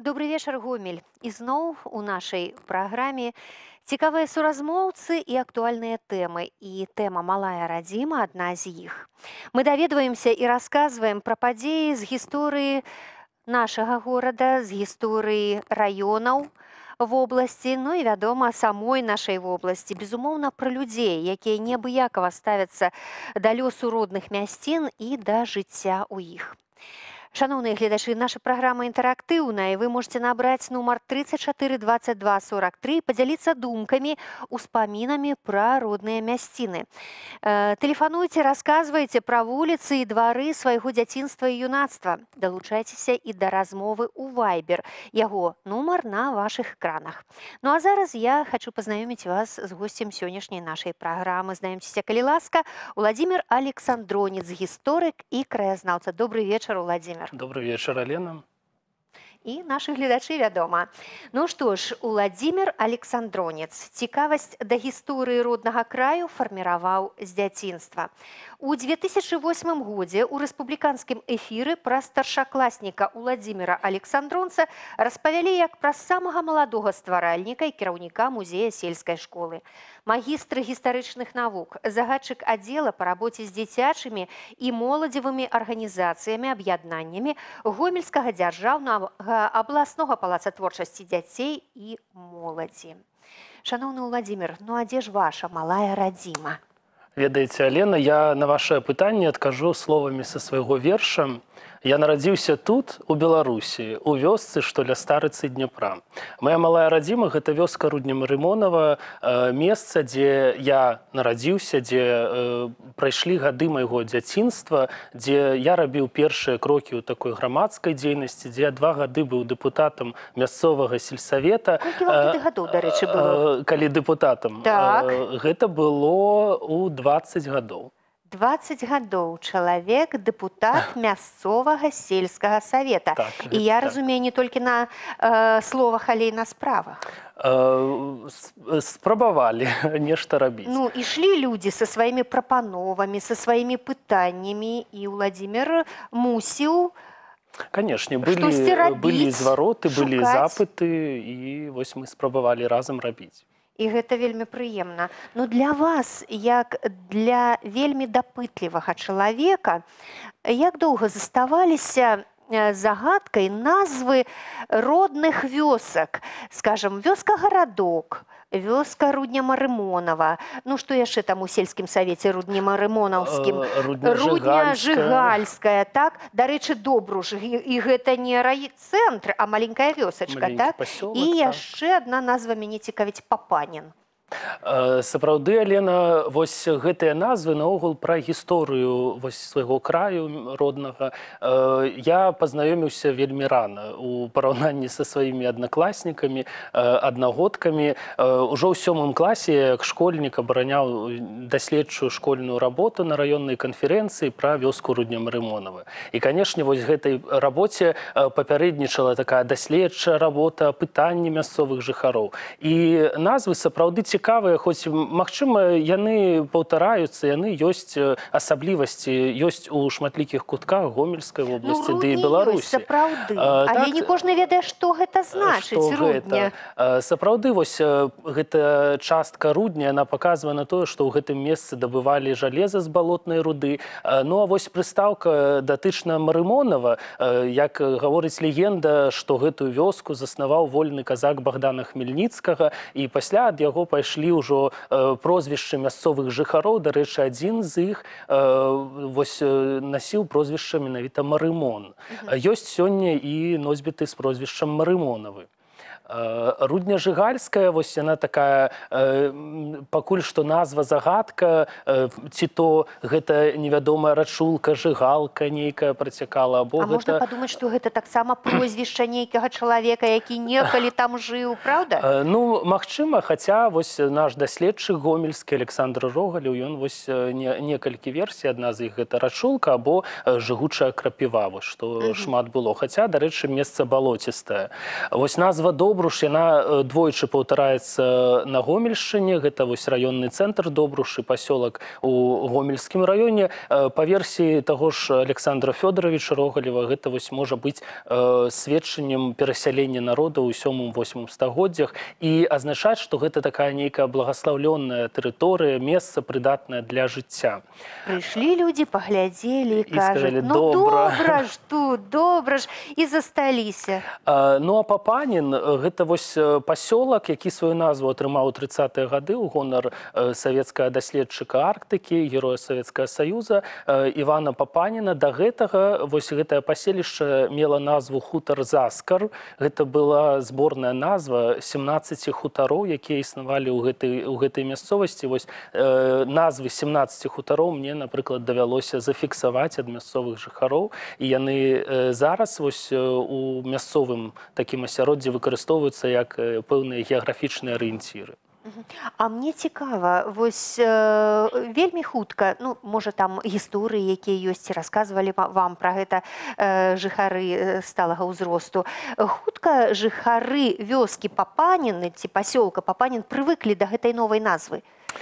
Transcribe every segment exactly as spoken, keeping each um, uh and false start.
Добрый вечер, Гомель. Ізноў у нашай праграме цікавыя суразмоўцы і актуальныя тэмы. І тэма «Малая радзіма» – адна з іх. Мы даведваемся і расказваем пра падзеі з гісторыі нашага горада, з гісторыі раёнаў вобласці, ну і, вядома, самой нашай вобласці. Безумоўна, пра людзей, якія неабыякава ставяцца да лёсу родных мясцін і да жыцця ў іх. Шановные гледачы, наша программа интерактивная, и вы можете набрать номер тридцать четыре двадцать два сорок три, поделиться думками, успоминами про родные мясціны. Э, телефонуйте, рассказывайте про улицы и дворы своего дзяцінства и юнацтва. Долучайтеся и до размовы у Viber. Яго номер на ваших экранах. Ну а зараз я хочу познакомить вас с гостем сегодняшней нашей программы. Знаемся, калі ласка, Владимир Александронец, историк и краязнаўца. Добрый вечер, Владимир. Добрый вечер, Алена. І наши гледачы, вядома. Ну што ж, Уладзімір Александронец цікавасць да гісторыі роднага краю фарміраваў з дзяцінства. У две тысячи восьмым годзе ў рэспубліканскім эфіры пра старшакласніка Уладзіміра Александронца распавялі як пра самага маладога стваральніка і кіраўніка музея сельскай школы. Магістр гістарычных навук, загадчык аддзела па рабоце з дзіцячымі і моладзевымі арганізацыямі, аб'яднаннямі Гомельскага дзяржаўнага абласнога палаца творчасці дзяцей і моладзі. Шановны Владимир, ну а дзе ж ваша малая радзіма? Ведаеце, Алена, я на ваше пытанне адкажу словамі са свайго верша. Я нарадзіўся тут, у Беларусі, у вёсцы, што ля старыцы Дняпра. Моя малая радзіма – гэта вёска Рудня-Марымонава, месца, дзе я нарадзіўся, дзе э, прайшлі гады майго дзяцінства, дзе я рабіў першыя крокі ў такой грамадскай дзейнасці, дзе я два гады быў дэпутатам мясцовага сельсавета. Колькі вам тады гадоў, дарэчы, было? Калі дэпутатам. Так. Гэта было ў дваццаць гадоў. дваццаць гадоў чалавек, дэпутат мясцовага сельскага савета. Так, і я так. разумею не толькі на э, словах, але і на справах. Э, спрабавалі нешта рабіць. Ну, ішлі людзі са сваімі прапановамі, са сваімі пытаннямі, і Владимир мусіў Канешне, былі, былі звароты, былі запыты, і вось мы спрабавалі разам рабіць. І гэта вельмі прыемна. Но для вас, як для вельмі дапытлівага чалавека, як доўга заставаліся загадкай назвы родных вёсак? Скажем, вёска-гарадок, вёска Рудня-Марымонава. Ну, што яшчэ там у сельскім савеце Рудня-Марымонаўскім? Рудня-Жыгальская, так? Дарэчы, Добруж. І гэта не райцэнтр, а маленькая вёсачка, так? І яшчэ адна назва мяне цікавіць – Папанін. Сапраўды, Алена, вось гэтыя назвы наогул пра гісторыю вось свайго краю роднага я пазнаёміўся вельмі рана у параўнанні са сваімі аднакласнікамі, аднагодкамі. Ужо ў сёмым класе як школьнік абараняў даследчую школьную работу на раённай канферэнцыі пра вёску Рудня-Марымонава. І, канешне, вось гэтай рабоце папярэднічала такая даследчая работа, пытанні мясцовых жыхароў. І назвы сапраўды цікавыя, хоць, магчыма, яны паўтараюцца, яны ёсць асаблівасці, ёсць у шматлікіх кутках Гомельскай вобласці, ну, ды і Беларусі. Сапраўды, а, але так, не кожны ведае, што гэта значыць, Рудня. Гэта. Сапраўды, вось гэта частка Рудня, яна паказвае на тое, што ў гэтым месцы дабывалі жалеза з балотнай руды. Ну, а вось прыстаўка датычна Марымонава, як гаворыць легенда, што гэтую вёску заснаваў вольны казак Богдана Хмельніцкага, і пасля ад яго пайшлі ўжо прозвішчы мясцовых жыхароў. Дарэчы, адзін з іх вось насіў прозвішча менавіта Марымон. Ёсць сёння і носьбіты з прозвішчам Марымонавы. Рудня-Жыгальская, вось яна такая, пакуль што назва загадка, ці то гэта невядомая рачулка, жыгалка нейкая працякала, або А гэта... можна падумаць, што гэта таксама прозвішча нейкага чалавека, які некалі там жыў, правда? Ну, магчыма, хаця вось наш даследчык гомельскі Александр Рогалеў, ён вось некалькі версій, адна з іх гэта рачулка або жыгучая крапіва, вось што шмат было. Хаця, дарэчы, месца балоцістае. Вось назва «Добруж» Добруш, яна двойчы паўтараецца на Гомельшчыне, гэта вось раённы цэнтр Добруш і пасёлак у Гомельскім раёне. Па версіі таго ж Александра Фёдоровича Рогалева, гэта вось можа быць сведчаннем перасялення народа ў сёмым-восьмым стагоддзях і азначаць, што гэта такая нейкая благаслаўлёная тэрыторыя, месца прыдатнае для жыцця. Прыйшлі людзі, паглядзелі і кажуць, ну добра. добра ж тут, добра ж, і засталіся. Ну а Папанін гэта вось пасёлак, які сваю назву атрымаў у трыццатыя гады ў гонар савецкага даследчыка Арктыкі, героя Савецкага Саюза Івана Папаніна. Да гэтага вось гэтае паселішча мела назву хутар Заскар. Гэта была зборная назва сямнаццаці хутароў, якія існавалі ў гэтай, ў гэтай мясцовасці. Вось назвы сямнаццаці хутароў мне, напрыклад, давялося зафіксаваць ад мясцовых жыхароў, і яны зараз вось у мясцовым такім асяроддзі выкарыстоўваюцца як пэўныя геаграфічныя арыенціры. А мне цікава, вось э, вельмі хутка, ну, можа, там гісторыі, якія ёсць, расказвалі вам пра гэта э, жыхары сталага ўзросту. Хутка жыхары вёскі Папаніны ці пасёлка Папанін прывыклі да гэтай новай назвы.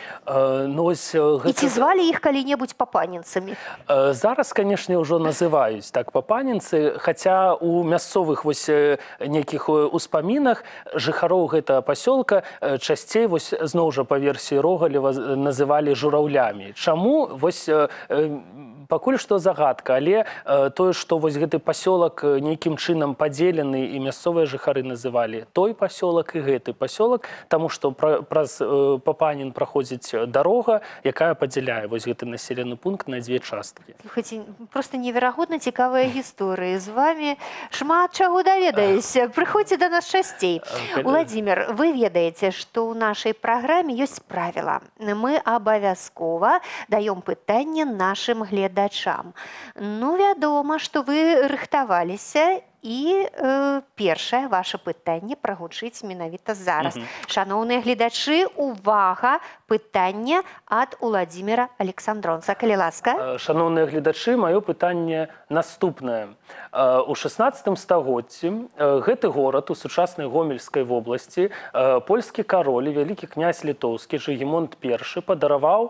Ну, ось, гэта... І ці звалі іх калі-небудзь папанінцамі? Зараз, канешне, ўжо называюць так папанінцы, хаця у мясцовых вось нейкіх успамінах жыхароў гэтага пасёлка часцей вось зноў жа па версіі Рогалева называлі жураўлямі. Чаму? Вось пакуль што загадка, але тое, што вось гэты пасёлак нейкім чынам падзелены і мясцовыя жыхары называлі той пасёлак і гэты пасёлак, таму што праз Папанін праходзіць дарога, якая падзяляе вось гэты населены пункт на дзве часткі. Слухайце, проста неверагодна цікавыя гісторыі. З вамі шмат чаго даведаешся. Прыходзьце да нас часцей. Уладзімір, вы ведаеце, што ў нашай праграме ёсць правіла. Мы абавязкова даём пытанне нашым гледачам. Ну, вядома, што вы рыхтаваліся, і э, першае ваше пытанне прагучыць менавіта зараз. Mm -hmm. Шаноўныя гледачы, увага, пытанне ад Уладзіміра Александронца. Калі ласка. Шаноўныя гледачы, маё пытанне наступнае. У шаснаццатым стагоддзі гэты горад у сучаснай Гомельскай вобласці польскі кароль і вялікі князь літоўскі Жыгімонт першы падараваў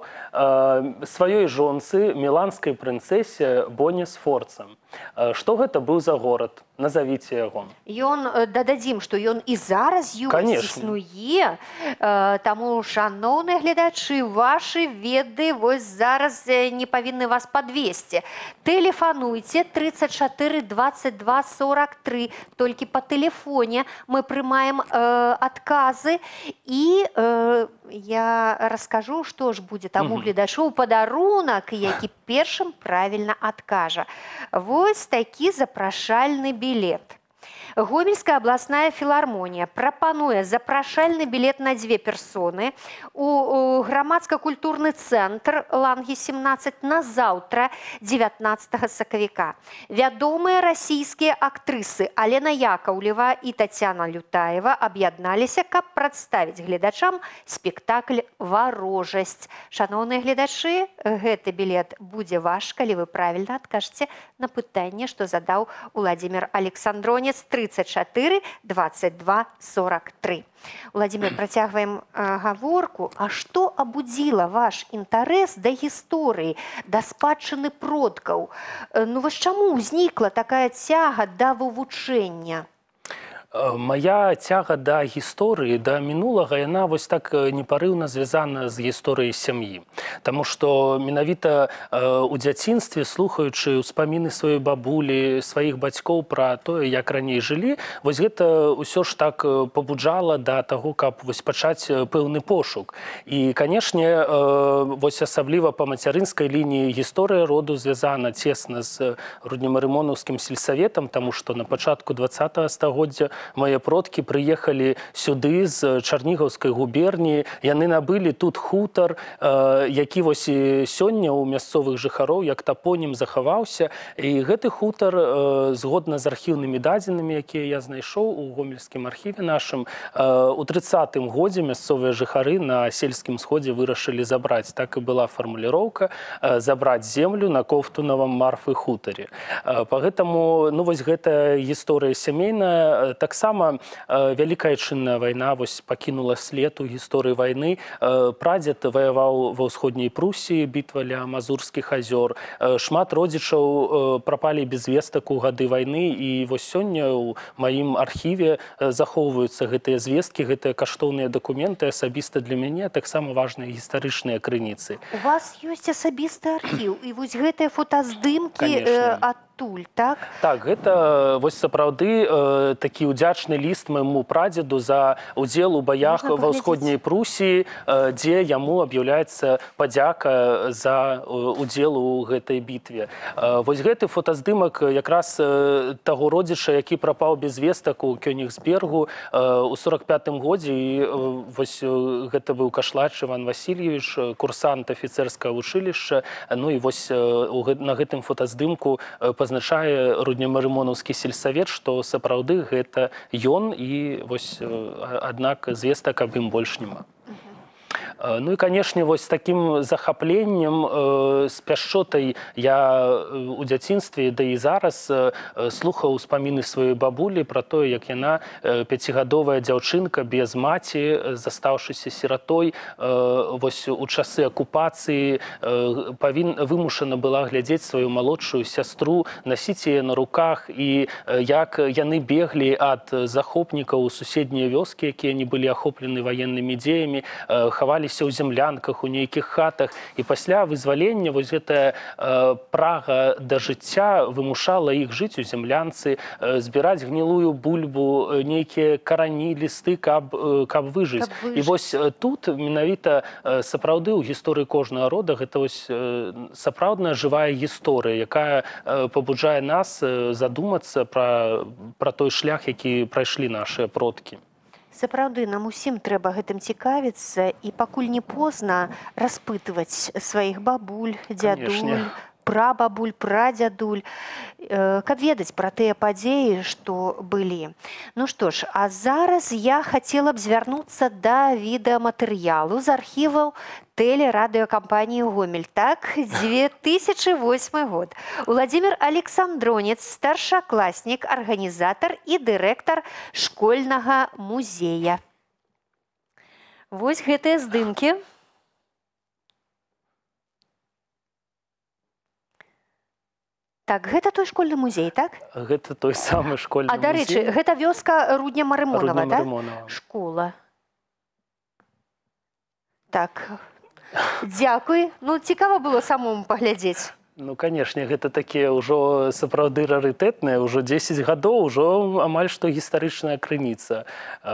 сваёй жонцы міланскай прынцэсе Боне Сфорца. Што гэта быў за горад? Назовіце яго. Ён, дададзім, што ён і зараз ёсць, існуе. Таму, шаноўныя гледачы, вашы веды вось зараз не павінны вас падвесці. Тэлефануйце трыццаць чатыры дваццаць два сорак тры. Толькі па тэлефоне мы прымаем э, адказы. І э, я раскажу, што ж будзе таму гледачу падарунак, які першым правільна адкажа. Вось такі запрашальны білет. Гомельская абласная філармонія прапануе запрашальны білет на дзве персоны у грамадска-культурны цэнтр Лангі сямнаццаць на заўтра, дзевятнаццатага сакавіка. Вядомыя расійскія актрысы Алена Яковлева і Тацяна Лютаева аб'ядналіся, каб прадставіць гледачам спектакль «Варожасць». Шаноўныя гледачы, гэты білет будзе ваш, калі вы правільна адкажаце на пытанне, што задаў Уладзімір Александронец. трыццаць чатыры дваццаць два сорак тры. Уладзімір, працягваем э, гаворку. А што абудзіла ваш інтарэс да гісторыі, да спадчыны продкаў? Э, ну вось чаму ўзнікла такая цяга да вывучэння? Мая цяга да гісторыі, да мінулага, яна вось так непарыўна звязана з гісторыяй сям'і. Таму што менавіта ў дзяцінстве, слухаючы ўспаміны сваёй бабулі, сваіх бацькоў пра тое, як раней жылі, вось гэта ўсё ж так пабуджала да таго, каб вось пачаць пэўны пошук. І, канешне, вось асабліва па мацярынскай лініі гісторыя роду звязана цесна з Руднемарымонаўскім сельсаветам, таму што на пачатку дваццатага стагоддзя мае продкі прыехалі сюды з Чарнігаўскай губерніі. Яны набылі тут хутар, які вось і сёння ў мясцовых жыхароў як тапонім захаваўся. І гэты хутар, згодна з архіўнымі дадзенымі, якія я знайшоў у гомельскім архіве нашым, у трыццатым годзе мясцовыя жыхары на сельскім сходзе вырашылі забраць. Так і была фармуліроўка забраць землю на Ковтунавым Марфы хутаре. Па гэтаму, ну вось гэтая гісторыя сямейная так таксама Вялікая Адчынная вайна вось пакінула след у гісторыі вайны. Прадзед ваяваў ва ўсходняй Прусіі, бітва ля Мазурскіх азёр. Шмат родзічаў прапалі без вестак у гады вайны, і вось сёння ў маім архіве захоўваюцца гэтыя звесткі, гэтыя каштоўныя дакументы, асабіста для мяне таксама важныя гістарычныя крыніцы. У вас ёсць асабісты архіў, і вось гэтыя фотаздымкі адтуль, так? Так, гэта вось сапраўды такі ўдзячны ліст майму прадзеду за удзел у баях ва ўсходняй Прусіі, дзе яму аб'яўляецца падзяка за удзел у гэтай бітве. Вось гэты фотаздымак якраз таго родзіча, які прапаў без вестак у Кёнігсбергу у сорок пятым годзе, і вось гэта быў Кашлач Іван Васильевич, курсант афіцэрскага вучылішча. Ну і вось на гэтым фотаздымку пазначае руднемарымонаўскі сельсавет, што сапраўды гэта ён, і вось аднак звестак аб ім больш няма. Ну і, канешне, вось такім захапленнем, з пяшчотай я ў дзяцінстве, да і зараз слухаў успаміны сваёй бабулі пра тое, як яна, пяцігадовая дзяўчынка без маці, застаўшыся сіратой, вось у часы акупацыі вымушана была глядзець сваю малодшую сястру, насіць яе на руках, і як яны беглі ад захопнікаў у суседнія вёскі, якія не былі ахоплены ваеннымі дзеямі, хаваліся ў зямлянках, у нейкіх хатах, і пасля вызвалення вось гэтая прага да жыцця вымушала іх жыць у зямлянцы, збіраць гнілую бульбу, нейкія карані, лісты, каб выжыць. І вось тут менавіта сапраўды ў гісторыі кожнага рода гэта вось сапраўдная жывая гісторыя, якая пабуджае нас задумацца пра той шлях, які прайшлі нашыя продкі. Сапраўды, нам усім трэба гэтым цікавіцца, і пакуль не позна распытваць сваіх бабуль, дзядуль, прабабуль, прадзядуль, каб ведаць пра тыя падзеі, што былі. Ну што ж, а зараз я хацела б звярнуцца да відэаматэрыялу з архіваў тэлерадыёкампаніі «Гомель». Так, две тысячы восьмы год. Уладзімір Александронец, старшакласнік, арганізатар і дырэктар школьнага музея. Вось гэтыя здымкі. Так, гэта той школьны музей, так? Гэта той самы школьны музей. А, дарэчы, гэта вёска Рудня-Марымонава, так? Школа. Так, дзякуй. Ну, цікава было самому паглядзець. Ну, канешне, гэта такія ўжо сапраўды рарытэтныя, ўжо дзесяць гадоў, ужо амаль што гістарычная крыніца.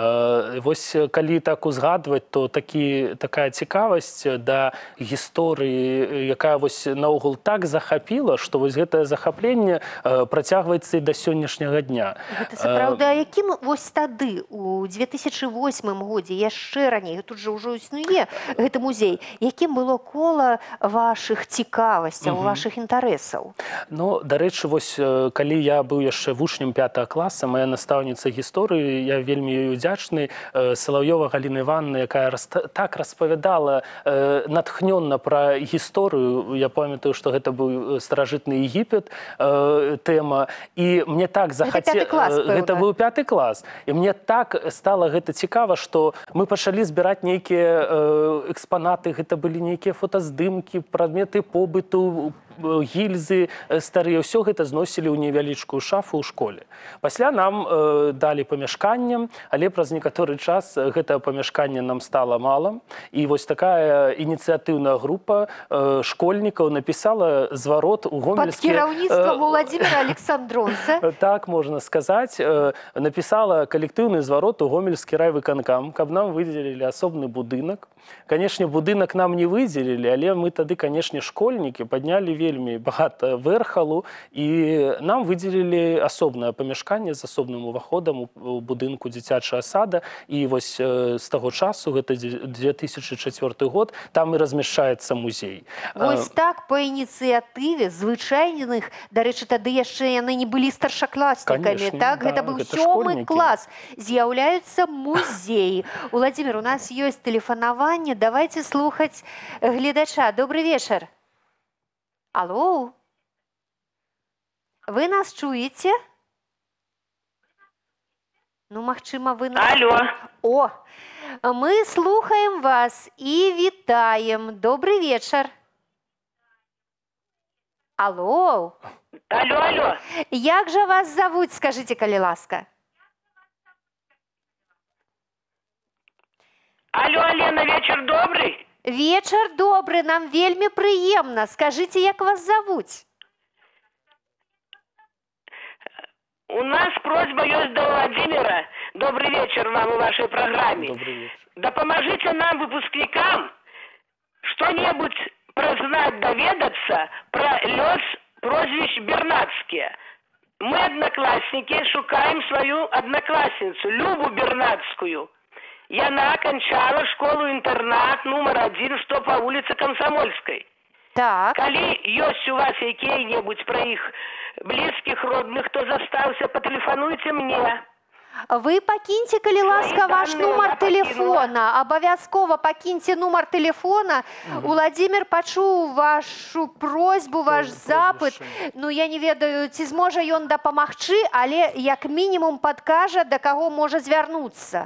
Вось калі так узгадваць, то такая цікавасць да гісторыі, якая вось наогул так захапіла, што вось гэтае захапленне працягваецца і да сённяшняга дня. Гэта сапраўды, а якім вось тады, у две тысячы восьмым годзе, яшчэ раней, тут жа ўжо існуе гэты музей, якім было кола вашых цікавасцяў, вашых інтарэсаў? Ну, дарэчы, вось калі я быў яшчэ вучнем пятага класа, моя настаўніца гісторыі, я вельмі ёй удзячны, Салаўёва Галіна Івановна, якая так распавядала натхнённа пра гісторыю. Я памятаю, што гэта быў старажытны Егіпет тэма, і мне так захацелася... Гэта быў пяты клас. І мне так стала гэта цікава, што мы пачалі збіраць нейкія экспанаты, гэта былі нейкія фотаздымкі, прадметы побыту, гільзы старыя, ўсё гэта зносілі ў невялічкую шафу ў школе. Пасля нам далі памяшканне, але праз некаторы час гэта памяшканне нам стала мала, і вось такая ініцыятыўная група школьнікаў напісала зварот у гомельскі... Пад кіраўніцтвам Уладзіміра Александронца. Так, можна сказаць. Напісала калектыўны зварот у гомельскі райвыканкам, каб нам выдзелілі асобны будынак. Канешне, будынак нам не выдзелілі, але мы тады, канешне, школьнікі паднялі вельмі багата вэрхалу, і нам выдзелілі асобнае памяшканне з асобным уваходам у будынку дзіцячага сада, і вось з таго часу, гэта две тысячы чацвёрты год, там і размяшчаецца музей. Вось так, па ініцыятыве звычайных, дарэчы, тады яшчэ яны не былі старшакласнікамі, так? Гэта быў сёмы клас. З'яўляюцца музеі. Уладзімір, у нас ёсць тэлефанаванне. Давайте слухаць гледача. Добрый вечер. Алло. Вы нас чуете? Ну, магчыма, вы нас... Алло. О, мы слухаем вас і вітаем. Добрый вечар. Алло. Алло, алло. Як жа вас завуць, скажите, калі ласка? Алло, Алена, вечер добрый? Вечар добры, нам вельмі прыемна. Скажите, як вас завуць? У нас просьба есть до Владимира. Добрый вечер вам и вашей программе. Добрый вечер. Да поможите нам, выпускникам, что-нибудь прознать, доведаться про лёс прозвищ Бернацкие. Мы, одноклассники, шукаем свою одноклассницу, Любу Бернацкую. И она окончала школу-интернат номер один, что по улице Комсомольской. Так. Коли есть у вас какие-нибудь про их близких, родных, кто застался, потелефонуйте мне. Вы пакіньце, калі ласка, ваш данные нумар я телефона. Абавязкова пакіньце нумар телефона. Уладзімир пачуў вашу просьбу, ваш запыт. Ну, я не ведаю, ці зможа ён дапамагчы, але як мінімум падкажа, да каго можа звярнуцца.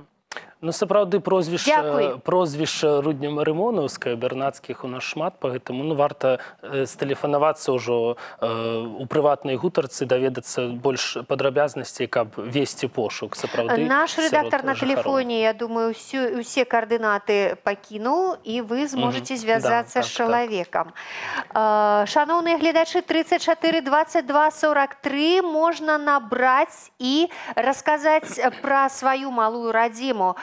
Ну, сапраўды, прозвішча, Дзякуй. прозвішча Рудня Марымонаўская, Бернацкіх у нас шмат, поэтому ну, варта э, стэлефанавацца ўжо э, у прыватнай гутарцы, даведацца больш падрабязнасцей, каб весці пошук. Сапраўды, Наш редактор сярод на жыхароў. телефоне, я думаю, всю, усе координаты покинул, и вы сможете Мгм. связаться Да, с так, человеком. Э, Шановные глядачи, тридцать четыре двадцать два сорок три можно набрать и рассказать про свою малую родиму,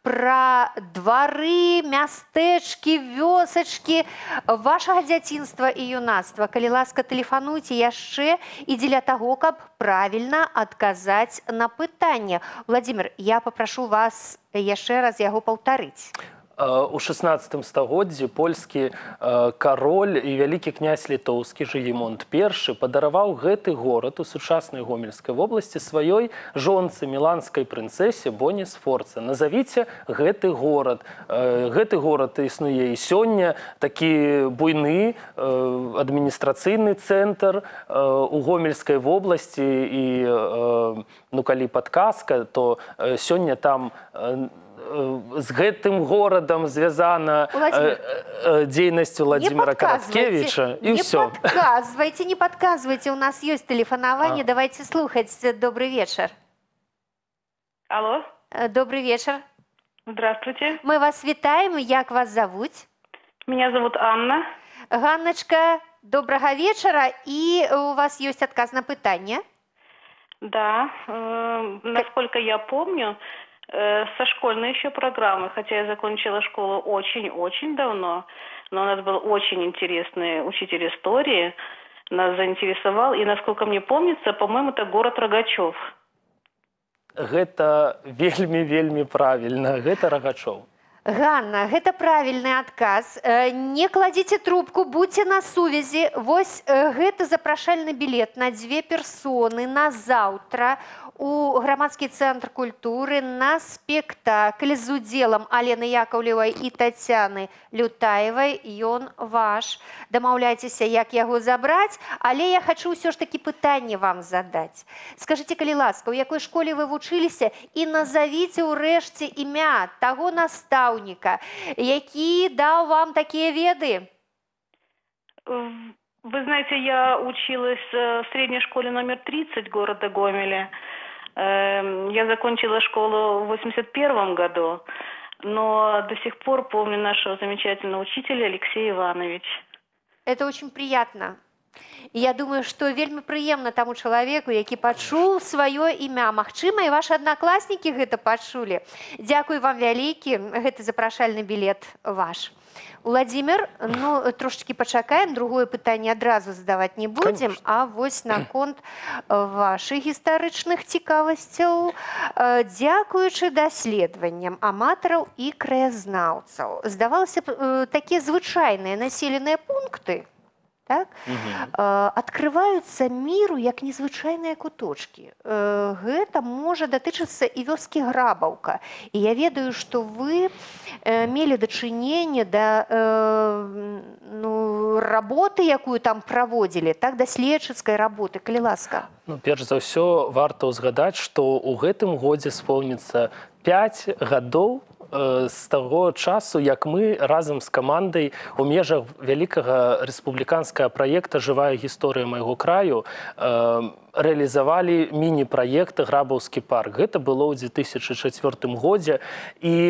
про двары, мястэчкі, вёсачкі вашага дзяцінства і юнацтва. Калі ласка, тэлефануйце яшчэ і дзеля таго, каб правільна адказаць на пытанне. Владимир, я папрашу вас яшчэ раз яго паўтарыць. У шаснаццатым стагоддзі польскі кароль і вялікі князь літоўскі Жыгімонт першы падараваў гэты горад у сучаснай Гомельскай вобласці сваёй жонцы міланскай прынцэсе Боні Сфорца. Назавіце гэты горад. Гэты горад існуе і сёння, такі буйны адміністрацыйны цэнтр у Гомельскай вобласці і ну, калі падказка, то сёння там з гэтым горадам звязана дзейнасць Владимира Караткевича, и все. Не подказывайте, не подказывайте, у нас есть телефонование, А. давайте слухать. Добрый вечер. Алло, Добрый вечер. здравствуйте. Мы вас вітаем, як вас завуць? Меня зовут Анна. Ганночка, доброго вечера, и у вас есть отказ на пытание. Да, э, насколько я помню, э, со школьной еще программы, хотя я закончила школу очень-очень давно, но у нас был очень интересный учитель истории, нас заинтересовал, и, насколько мне помнится, по-моему, это город Рогачев. Гэта вельмі-вельмі правильно, гэта Рогачев. Ганна, гэта правільны адказ. Э, Не кладзіце трубку, будьце на сувязі. Вось э, гэты запрашальны білет на дзве персоны на заўтра у грамадскі цэнтр культуры на спектакль з удзелам Алены Яковлевай і Тацяны Лютаевай. Ён ваш. Дамаўляйцеся, як яго забраць, але я хачу ўсё ж такі пытанне вам задаць. Скажыце, калі ласка, у якой школе вы вучыліся, і назавіце ўрэшце імя таго настаўніка, які даў вам такія веды? Вы знаете, я училась в средней школе номер тридцать города Гомеля. Я закончила школу в восемьдесят первом году, но до сих пор помню нашего замечательного учителя Алексея Ивановича. Это очень приятно. І я думаю, што вельмі прыемна таму чалавеку, які пачуў сваё імя. Магчыма, і вашы аднакласнікі гэта пачулі. Дзякуй вам вялікі, гэты запрашальны білет ваш. Владимир, ну, трошечки пачакаем, другое пытанне адразу задаваць не будзем, Конечно. а вось наконт вашых гістарычных цікавасцяў. Дзякуючы даследаванням аматараў і краязнаўцаў, здавалася б, такія звычайныя населеныя пункты, так? Э, Открываюцца міру як незвычайныя куточкі. Э, Гэта можа датычыцца і вёскі Грабаўка. І я ведаю, што вы э, мелі дачыненне да э, ну, работы, якую там праводзілі, так, даследчыцкай работы, калі ласка. Ну, перш за ўсё, варта ўзгадаць, што ў гэтым годзе споўніцца пяць гадоў з таго часу, як мы разам з камандай у межах вялікага рэспубліканскага праекта «Жывая гісторыя майго краю» рэалізавалі міні-праект «Грабаўскі парк». Гэта было ў дзве тысячы чацвёртым годзе. І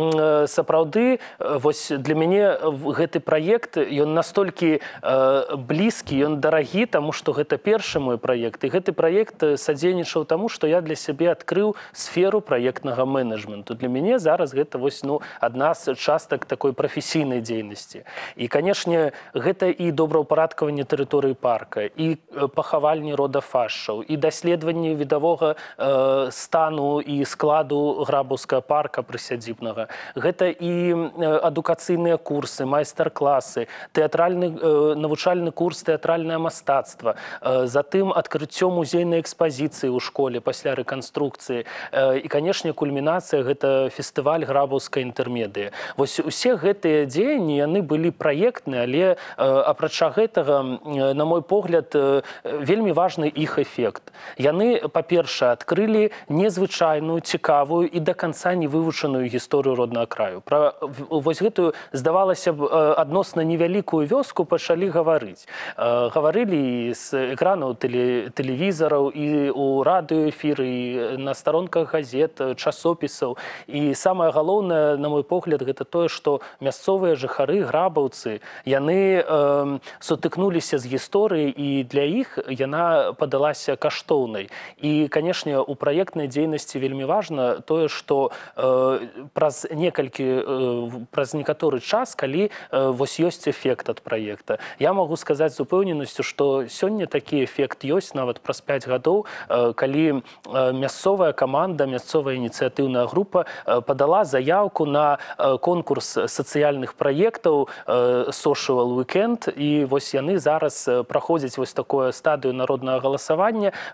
сапраўды, вось для мяне гэты праект, ён настолькі блізкі, ён дарагі, таму што гэта першы мой праект. І гэты праект садзейнічаў таму, што я для сябе адкрыў сферу праектнага менеджменту. Для мяне зараз гэта вось, ну, адна з частак такой прафесійнай дзейнасці. І, канешне, гэта і добраўпарадкаванне тэрыторыі парка, і пахавальні рода фаш, і даследаванне відавога э, стану і складу Грабаўскага парка прысядзібнага. Гэта і адукацыйныя курсы, майстар-класы, тэатральны, э, навучальны курс тэатральнае мастацтва, э, затым адкрыццё музейнай экспазіцыі ў школе пасля рэканструкцыі. Э, і, канешне, кульмінацыя – гэта фестываль Грабаўскай інтэрмедыі. Вось усе гэтыя дзеянні, яны былі праектныя, але э, апрача гэтага, э, на мой погляд, э, вельмі важны іх эфект. Яны, па-першае, адкрылі незвычайную, цікавую і да канца не вывучаную гісторыю роднага краю. Пра вось гэтую, здавалася б, адносна невялікую вёску пачалі гаварыць. Гаварылі і з экранаў тэлевізараў, і ў радыёэфіры, і на старонках газет, часопісаў. І самае галоўнае, на мой погляд, гэта тое, што мясцовыя жыхары, грабаўцы, яны э, сутыкнуліся з гісторыяй, і для іх яна падалася каштоўнай. І, канешне, у праектнай дзейнасці вельмі важна тое, што э, праз некалькі, э, праз некаторы час, калі э, вось ёсць эфект ад праекта. Я магу сказаць з упэўненасцю, што сёння такі эфект ёсць нават праз пяць гадоў, э, калі э, мясцовая каманда, мясцовая ініцыятыўная група э, падала заяўку на э, конкурс сацыяльных праектаў э, Social Weekend, і вось яны зараз э, праходзяць вось такое стадыю народнага галасавання.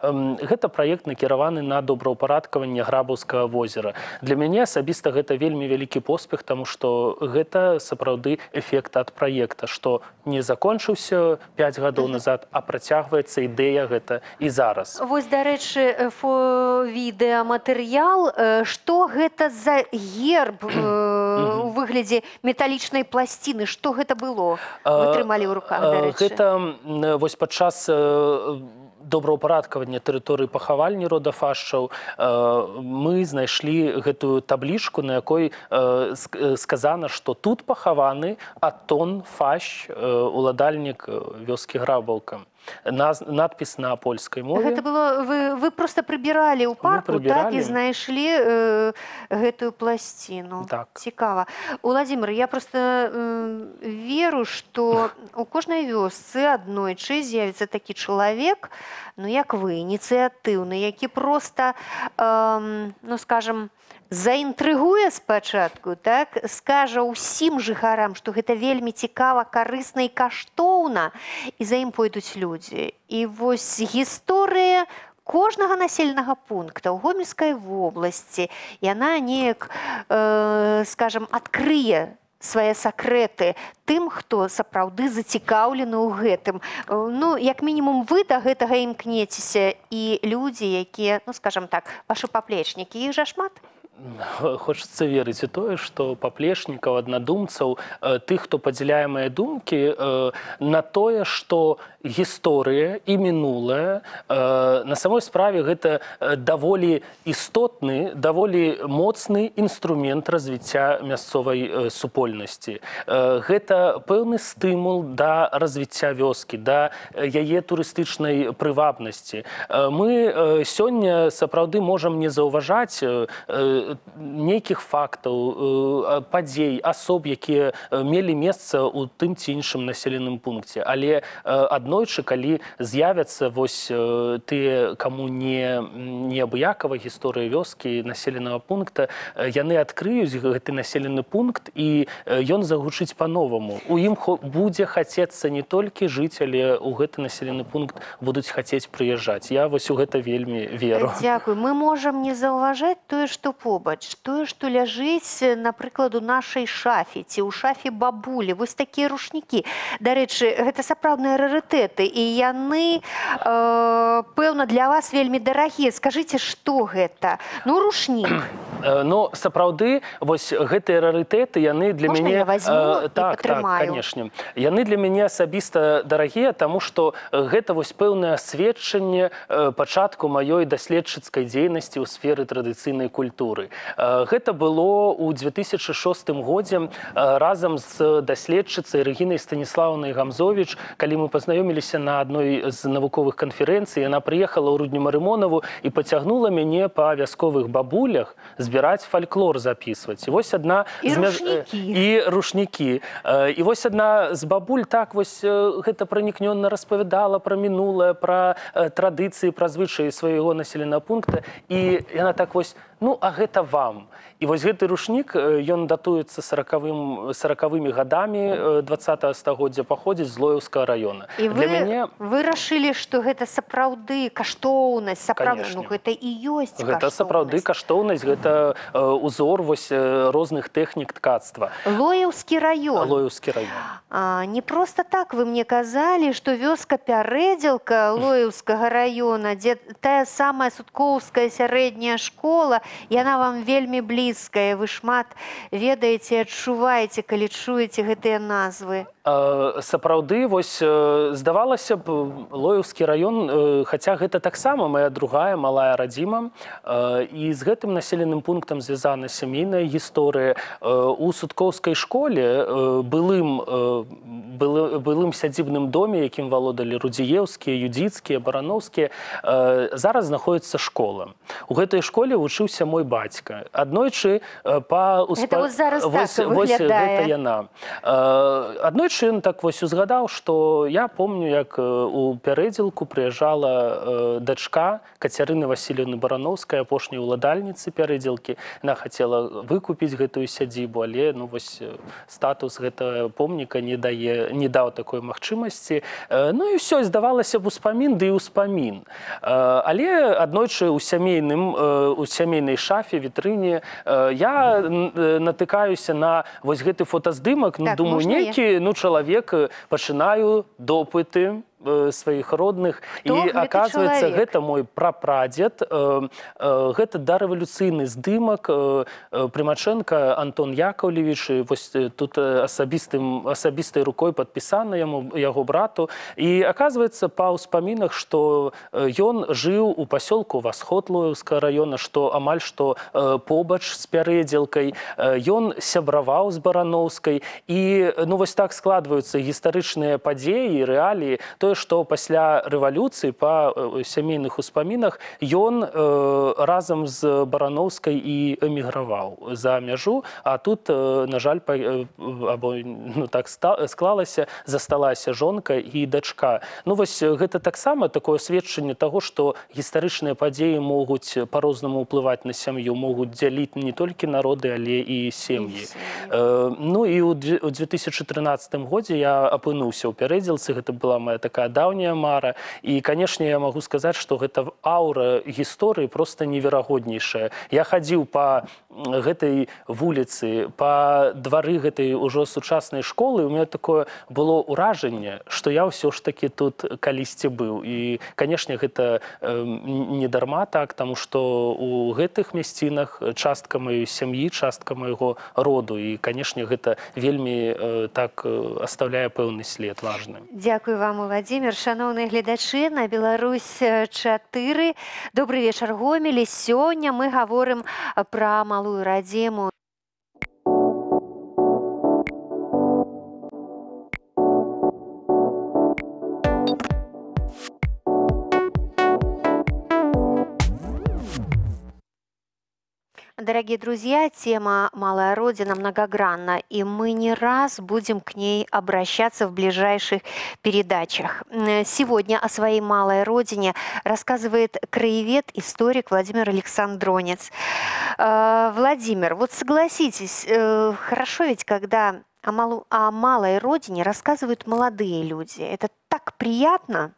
Гэта праект накіраваны на добраўпарадкаванне Грабаўскага возера. Для мяне асабіста гэта вельмі вялікі поспех, таму што гэта сапраўды эфект ад праекта, што не закончыўся пяць гадоў назад, а працягваецца ідэя гэта і зараз. Вось, дарэчы, відэаматэрыял, што гэта за герб у выглядзе металічнай пласціны? Што гэта было? Вы трымалі ў руках, дарэчы. Гэта вось падчас добраўпарадкавання тэрыторыі пахавальні рода фашчаў мы знайшлі гэтую таблічку, на якой сказана, што тут пахаваны Атон Фащ, уладальнік вёскі Грабаўка. Надпіс на польскай мове. Гэта было, вы, вы просто прыбіралі ў парку, так, і знайшлі э, гэтую пласціну. Так. Цікава. Уладзімир, я просто э, веру, што у кожнай вёсцы аднойчы з'явіцца такі чалавек, ну, як вы, ініцыятыўны, які просто, э, ну, скажем, заінтрыгуе спачатку, так, скажа ўсім жыхарам, што гэта вельмі цікава, карысна і каштоўна, і за ім пойдуць людзі. І вось гісторыя кожнага населенага пункта ў Гомельскай вобласці, яна неяк, э, скажем, адкрые свае сакрэты тым, хто сапраўды зацікаўлены ў гэтым. Ну, як мінімум, вы да гэтага імкнецеся, і людзі, якія, ну, скажем так, вашы паплечнікі, іх жа шмат? Хочацца верыць у тое, што паплечнікаў, аднадумцаў, тых, хто падзяляе мае думкі, на тое, што гісторыя і мінулае, на самой справе гэта даволі істотны, даволі моцны інструмент развіцця мясцовай супольнасці. Гэта пэўны стымул да развіцця вёскі, да яе турыстычнай прывабнасці. Мы сёння сапраўды можам не заўважаць нейкіх фактаў, падзей, асоб, якія мелі месца ў тым ці іншым населеным пункце. Але адно аднойчы, калі з'явяцца вось тыя, каму не неабыякава гісторыя вёскі, населенага пункта, яны адкрыюць гэты населены пункт, і ён загучыць па-новаму. У ім будзе хацецца не толькі жыць, але ў гэты населены пункт будуць хацець прыязджаць. Я вось у гэта вельмі веру. Дзякуй. Мы можам не заўважаць тое, што побач, тое, што ляжыць, напрыклад, у нашай шафе ці ў шафе бабулі. Вось такія рушнікі. Дарэчы, гэта сапраўдныя рарытэты, і яны, э, пэўна, для вас вельмі дарагія. Скажыце, што гэта? Ну, рушнік. Ну, сапраўды, вось гэтыя рарытэты, яны для Можна мяне... я возьму і так, патрымаю? Так, канешне. Яны для мяне асабіста дарагія, таму што гэта вось пэўнае сведчанне пачатку маёй даследчыцкай дзейнасці ў сферы традыцыйнай культуры. Гэта было ў две тысячы шостым годзе разам з даследчыцай Рэгінай Станіслаўнай Гамзовіч, калі мы пазнаёміліся на адной з навуковых канферэнцый, яна прыехала ў Рудню Марымонаву і пацягнула мяне па вясковых бабулях збіраць фальклор, запісваць. І вось адна... І з... рушнікі. І рушнікі. І вось адна з бабуль так вось гэта пранікнённа распавядала пра мінулае, пра традыцыі, пра звычаі свайго населенага пункта. І яна так вось, ну, а гэта вам. І вось гэты рушнік, ён датуецца саракавымі гадамі дваццатага стагоддзя, паходзіць з Лоеўскага раёна. І вы мяне... вырашылі, што гэта сапраўды каштоўнасць, сапраўды, ну, гэта і ёсць каштоўнасць. Гэта сапраўды каштоўнасць, гэта узор вось розных тэхнік ткацтва. Лоеўскі раён. Лоеўскі раён. А, не проста так вы мне казалі, што вёска Пярэдзелка Лоеўскага раёна, дзе тая самая Суткоўская сярэдняя школа, яна вам вельмі блізкая, вы шмат ведаеце, адчуваеце, калі чуеце гэтыя назвы. Сапраўды, вось, здавалася б, Лоеўскі раён, хаця гэта таксама моя другая малая радзіма, і з гэтым населеным пунктам звязана сямейная гісторыя. У Суткоўскай школе, былым, былым сядзібным доме, якім валодалі Рудзіеўскія, Юдзіцкія, Барановскія, зараз знаходіцца школа. У гэтай школе вучыўся мой бацька. Аднойчы па... Гэта вось зараз так выглядае. Вось гэта яна. Аднойчы ён так вось узгадаў, што я помню, як у Пярэдзелку прыязджала дачка Кацярыны Васильевны Барановскай, апошняй уладальніцы Пярэдзелкі. Яна хацела выкупіць гэтую сядзібу, але ну, вось, статус гэтага помніка не дае, не даў такой магчымасці. Ну і ўсё, здавалася б, успамін, ды і успамін. Але аднойчы ў сямейным, у сямейнай шафе, вітрыне, я натыкаюся на вось гэты фотаздымак, ну, так, думаю, нейкі, ну, чалавек, пачынаю допыты сваіх родных. Хто і аказваецца, чалавек? гэта мой прапрадзед. Гэта дарэвалюцыйны здымак. Прымачэнка Антон Яковлевич, вось тут асабістым, асабістай рукой падпісана яму, яго брату. І аказваецца па ўспамінах, што ён жыў у пасёлку Восход Лоеўскага раёна, што амаль што побач з Пярэдзелкай. Ён сябраваў з Барановскай. І ну, вось так складваюцца гістарычныя падзеі, рэаліі. Тое, што пасля рэвалюцыі па сямейных успамінах ён э, разам з Барановскай і эміграваў за мяжу, а тут, э, на жаль, па, э, або ну, так склалася, засталася жонка і дачка. Ну вось гэта таксама такое сведчанне таго, што гістарычныя падзеі могуць па-рознаму ўплываць на сям'ю, могуць дзяліць не толькі народы, але і сем'і. Э, ну і ў две тысячы трынаццатым годзе я апынуўся ў Пярэдзелцы, гэта была моя такая даўняя мара. І, канешне, я магу сказаць, што гэта аўра гісторыі проста неверагоднейшая. Я хадзіў па гэтай вуліцы, па двары гэтай ужо сучаснай школы, у меня такое было ўражанне, што я ўсё ж такі тут калісьці быў. І, канешне, гэта не дарма так, таму што у гэтых мясцінах частка маёй сям'і, частка майго роду. І, канешне, гэта вельмі так аставляе пэўны след важны. Дзякуй вам, Владимир. Шановныя гледачы, на Беларусь чатыры. Добрый вечар, Гомелі. Сёння мы гаворым пра малую радзіму. Дорогие друзья, тема «Малая Родина» многогранна, и мы не раз будем к ней обращаться в ближайших передачах. Сегодня о своей малой родине рассказывает краевед, историк Владимир Александронец. Владимир, вот согласитесь, хорошо ведь, когда о, малу, о малой родине рассказывают молодые люди. Это так приятно.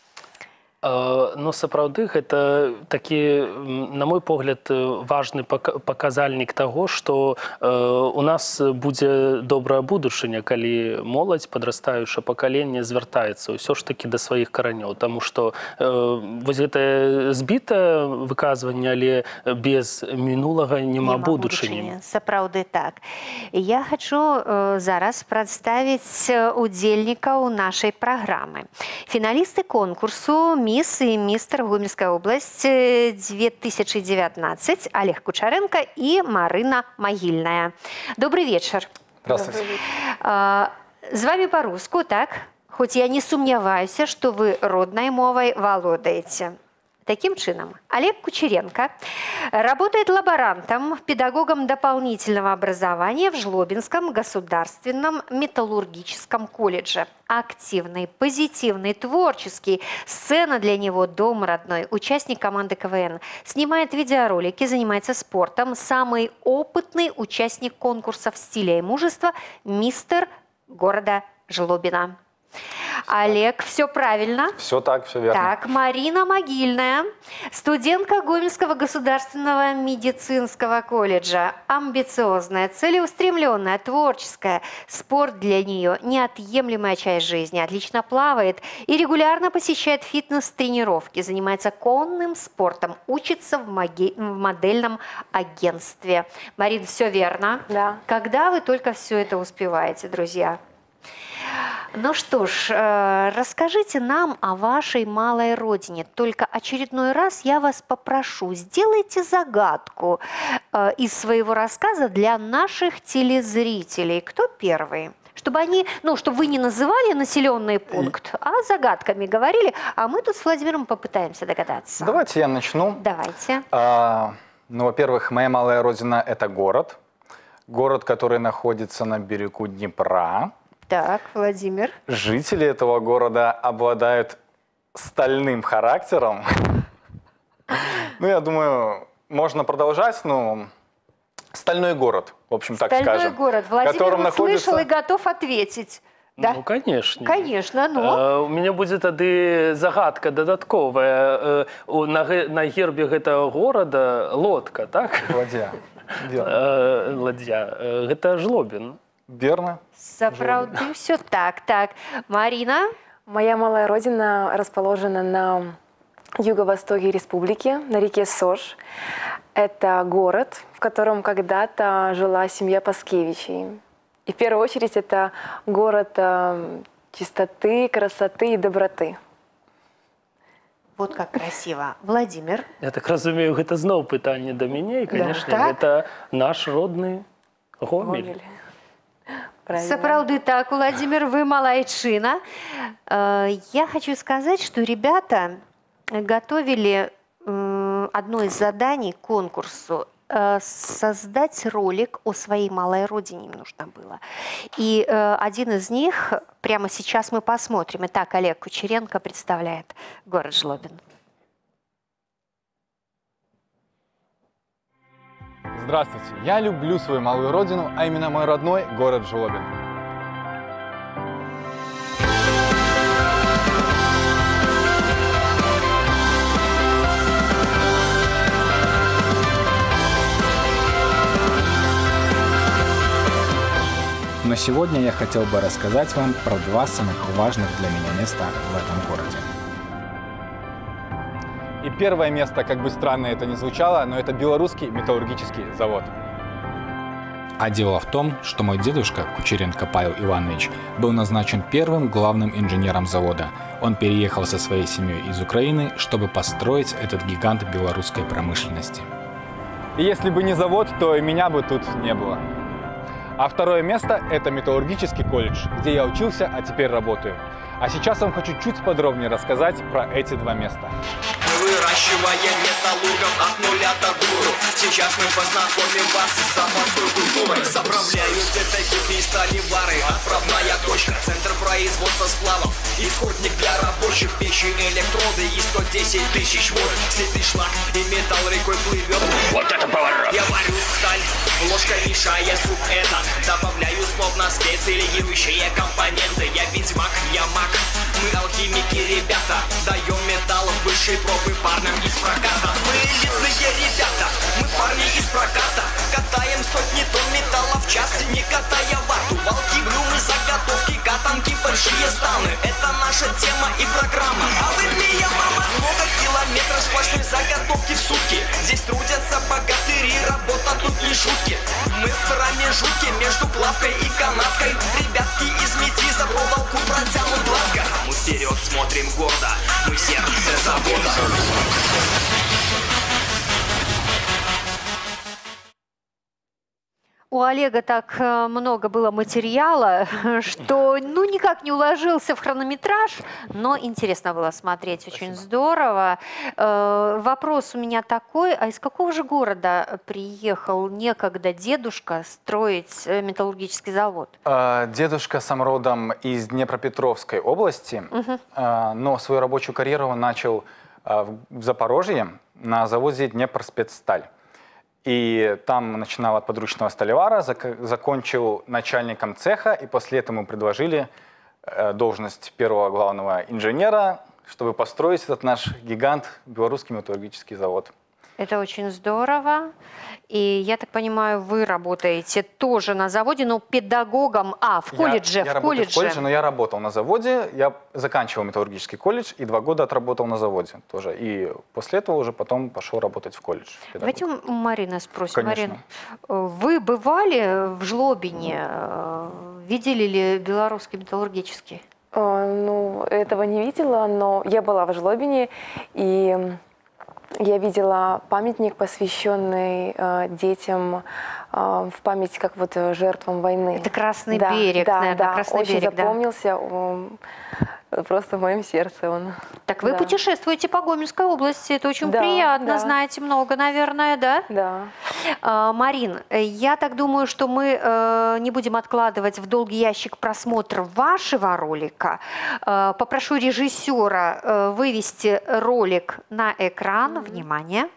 Ну, сапраўды, гэта такі, на мой погляд, важны паказальнік таго, што у нас будзе добрая будучыня, калі моладзь, падрастаючае пакаленне звяртаецца ўсё ж такі да сваіх каранёў. Таму што вось гэтае збітае выказванне, але без мінулага няма будучыні. Сапраўды так. Я хочу зараз прадставіць удзельнікаў нашай праграмы. Фіналісты конкурсу «Мисс и мистер Гомельская область две тысячи девятнадцать» Олег Кучеренко и Марина Могильная. Добрый вечер. Здравствуйте. С вами по-русски, так? Хоть я не сомневаюсь, что вы родной мовой володаете. Таким чином, Олег Кучеренко работает лаборантом, педагогом дополнительного образования в Жлобинском государственном металлургическом колледже. Активный, позитивный, творческий. Сцена для него дом родной. Участник команды КВН. Снимает видеоролики, занимается спортом. Самый опытный участник конкурсов стиля и мужества мистер города Жлобина. Олег, все правильно? Все так, все верно. Так, Марина Могильная, студентка Гомельского государственного медицинского колледжа. Амбициозная, целеустремленная, творческая. Спорт для нее – неотъемлемая часть жизни. Отлично плавает и регулярно посещает фитнес-тренировки. Занимается конным спортом, учится в, маги... в модельном агентстве. Марин, все верно? Да. Когда вы только все это успеваете, друзья? Ну что ж, расскажите нам о вашей малой родине. Только очередной раз я вас попрошу, сделайте загадку из своего рассказа для наших телезрителей. Кто первый? Чтобы они, ну, чтобы вы не называли населенный пункт, а загадками говорили, а мы тут с Владимиром попытаемся догадаться. Давайте я начну. Давайте. А, ну, во-первых, моя малая родина – это город. Город, который находится на берегу Днепра. Так, Владимир. Жители этого города обладают стальным характером. Ну, я думаю, можно продолжать, но стальной город, в общем, так скажем. Стальной город. Владимир услышал и готов ответить. Да? Ну, конечно. Конечно, но... У меня будет тады загадка додатковая. На, на гербе этого города лодка, так? Ладья. Верно. Ладья. Это Жлобин. Верно. Сапраўды, все так. Так, Марина? Моя малая родина расположена на юго-востоке республики, на реке Сож. Это город, в котором когда-то жила семья Паскевичей. И в первую очередь это город э, чистоты, красоты и доброты. Вот как красиво. Владимир? Я так разумею, это снова питание до меня, и, конечно, да, это наш родный Гомель. Гомель. Сапраўды так, Владимир, вы малайчина. Я хочу сказать, что ребята готовили одно из заданий к конкурсу. Создать ролик о своей малой родине им нужно было. И один из них прямо сейчас мы посмотрим. Итак, Олег Кучеренко представляет город Жлобин. Здравствуйте, я люблю свою малую родину, а именно мой родной город Жлобин. Но сегодня я хотел бы рассказать вам про два самых важных для меня места в этом городе. И первое место, как бы странно это ни звучало, но это белорусский металлургический завод. А дело в том, что мой дедушка, Кучеренко Павел Иванович, был назначен первым главным инженером завода. Он переехал со своей семьей из Украины, чтобы построить этот гигант белорусской промышленности. И если бы не завод, то и меня бы тут не было. А второе место – это металлургический колледж, где я учился, а теперь работаю. А сейчас я вам хочу чуть подробнее рассказать про эти два места. Вы выращивая металлургов от нуля до гуру. Сейчас мы познакомим вас с западной культурой. Заправляют детективы и сталевары, отправная точка, центр производства сплавов, исходник для рабочих, печи, электроды и сто десять тысяч вольт. Слитый шлак и металл рекой плывет. Вот это поворот! Я варю сталь, ложкой мешая суп этот, добавляю словно специи, легирующие компоненты. Я ведьмак, я маг, мы алхимики, ребята, даем металл высшей пробы парням из проката. Мы элитные ребята, мы парни из проката, катаем сотни тонн металла в час, не катая вату. Волки, глюмы, заготовки, катанки, большие станы, это наша тема и программа. А вы, Мия, мама, много километров сплошной заготовки в сутки. Здесь трудятся богатыри, работа тут не шутки. Мы в промежутке между плавкой и канаткой. Ребятки из метиза проволоку протянут гладко. Мы вперед смотрим гордо, мы сердце завода. У Олега так э, много было материала, что ну никак не уложился в хронометраж, но интересно было смотреть, очень здорово. Э, вопрос у меня такой, а из какого же города приехал некогда дедушка строить э, металлургический завод? Э, Дедушка сам родом из Днепропетровской области, Мгм. э, но свою рабочую карьеру он начал э, в Запорожье на заводе Днепроспецсталь. И там начинал от подручного столевара, зак- закончил начальником цеха, и после этого ему предложили э, должность первого главного инженера, чтобы построить этот наш гигант, белорусский металлургический завод. Это очень здорово. И я так понимаю, вы работаете тоже на заводе, но педагогом, а, в колледже, Я, я в работаю колледже. в колледже, но я работал на заводе, я заканчивал металлургический колледж и два года отработал на заводе тоже. И после этого уже потом пошел работать в колледж. Давайте у Марины спросим. Конечно. Марина, вы бывали в Жлобине? Э, Видели ли белорусский металлургический? Э, Ну, этого не видела, но я была в Жлобине, и я видела памятник, посвященный э, детям э, в память как вот э, жертвам войны. Это Красный Да, берег, да, наверное, да, Красный очень берег, да. запомнился, он, просто в моем сердце он. Так вы Да. путешествуете по Гомельской области, это очень Да, приятно, да. знаете много, наверное, да? Да. А, Марин, э, я так думаю, что мы э, не будем откладывать в долгий ящик просмотр вашего ролика. Э, попрошу режиссера э, вывести ролик на экран. Внимание.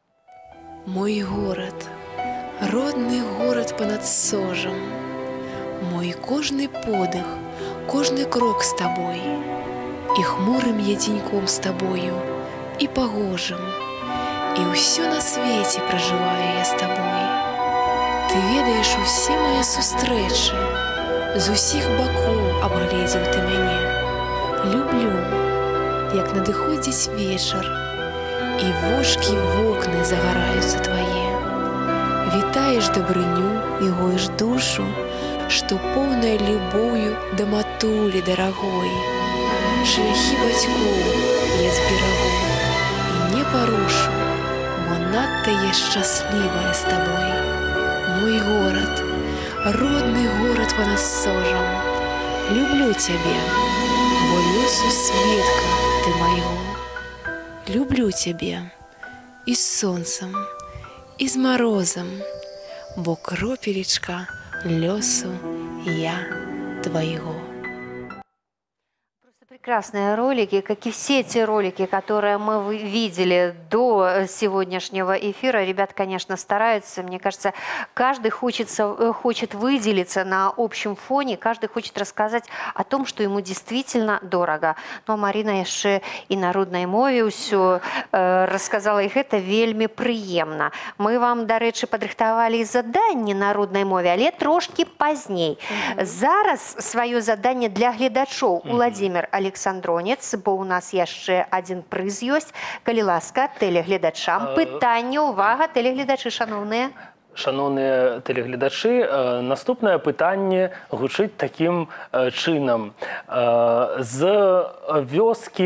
Мой город, родный город понад сожем, мой кожный подих, кожний крок з тобой, і хмурим я тіньком з тобою, і погожим, і усё на свете проживаю я з тобой. Ти ведаєш усі мої сустрэчы, з усіх боков обгледзеў ты мяне. Люблю, як надыходзіць вечар, і вошкі вокны загараюцца твае. Вітаеш дабрыню і гоеш душу, што поўная любоўю да матулі дарагой. Шляхі бацькоў я зберагу і не парушу, бо надта я шчаслівая з табой. Мой горад, родны горад понад сожам, люблю цябе, бо лёсу светка ты майго. Люблю цябе і з сонцам, і з морозом, бо кропелечка лёсу я твоего. Прекрасные ролики, как и все те ролики, которые мы вы- видели до сегодняшнего эфира. Ребята, конечно, стараются. Мне кажется, каждый хочется, э, хочет выделиться на общем фоне, каждый хочет рассказать о том, что ему действительно дорого. Но Марина яшчэ і на роднай мове ўсё э, рассказала, і гэта вельмі прыемна. Мы вам, дарэчы, падрыхтавалі заданне на роднай мове, але трошки пазней. Зараз сваё заданне для гледачоў Уладзімир Александронец, бо у нас яшчэ адзін прыз ёсць. Калі ласка, тэлегледачам. Пытанне, увага, тэлегледачы шаноўныя. Шановні телеглядачі, е, наступне питання гучить таким е, чином. Е, З вёски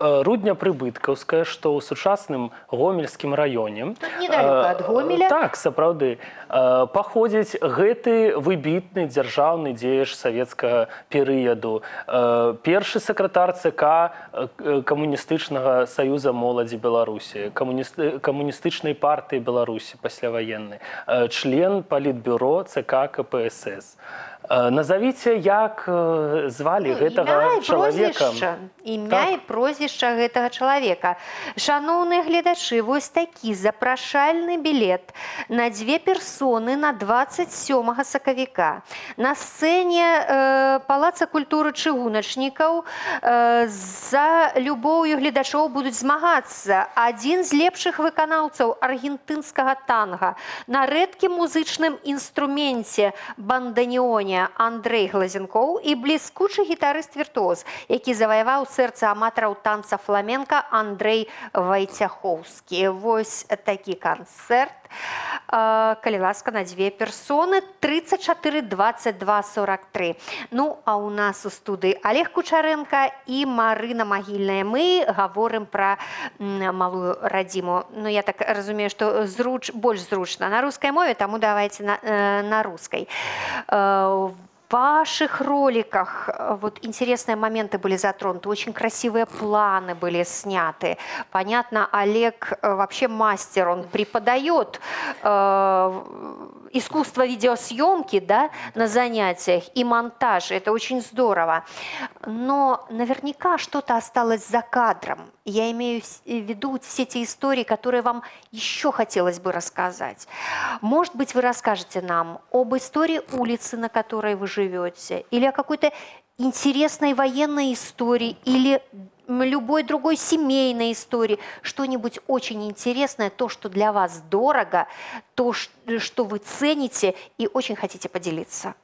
Рудня Прыбыткаўская, што ў сучасным гомельскім раёне. Тут недалёка ад Гомеля. Так, сапраўды. Паходзіць гэты выбітны дзяржаўны дзеяч савецкага перыяду. Першы сакратар ЦК Камуністычнага саюза моладзі Беларусі, Камуністычнай партыі Беларусі пасляваеннай, член палітбюро ЦК КПСС. Назовіце, як звалі Ну, гэтага чалавека. Імя Так. і прозвішча гэтага чалавека. Шаноўныя гледачы, вось такі запрашальны білет на дзве персоны на дваццаць сёмага сакавіка. На сцэне э, Палаца культуры чыгуначнікаў э, за любоўю гледачоў будуць змагацца адзін з лепшых выканаўцаў аргентынскага танга на рэдкім музычным інструменце банданіоне Андрей Глазенкоў і бліскучы гітарыст-віртуоз, які заваяваў сэрца аматараў танца фламенка Андрей Вайцяхоўскі. Вось такі канцэрт. Калі ласка, на дзве персоны, тридцать четыре двадцать два сорок три. Ну, а у нас у студыі Олег Кучаренко і Марына Магільная. Мы гаворым пра малую радзіму. Ну, я так разумею, што зруч, больш зручна на рускай мове, таму давайте на, на рускай. В ваших роликах вот интересные моменты были затронуты, очень красивые планы были сняты. Понятно, Олег вообще мастер, он преподает э, искусство видеосъемки, да, на занятиях и монтаж. Это очень здорово. Но наверняка что-то осталось за кадром. Я имею в виду все те истории, которые вам еще хотелось бы рассказать. Может быть, вы расскажете нам об истории улицы, на которой вы живете, или о какой-то интересной военной истории, или любой другой семейной истории, что-нибудь очень интересное, то, что для вас дорого, то, что вы цените и очень хотите поделиться.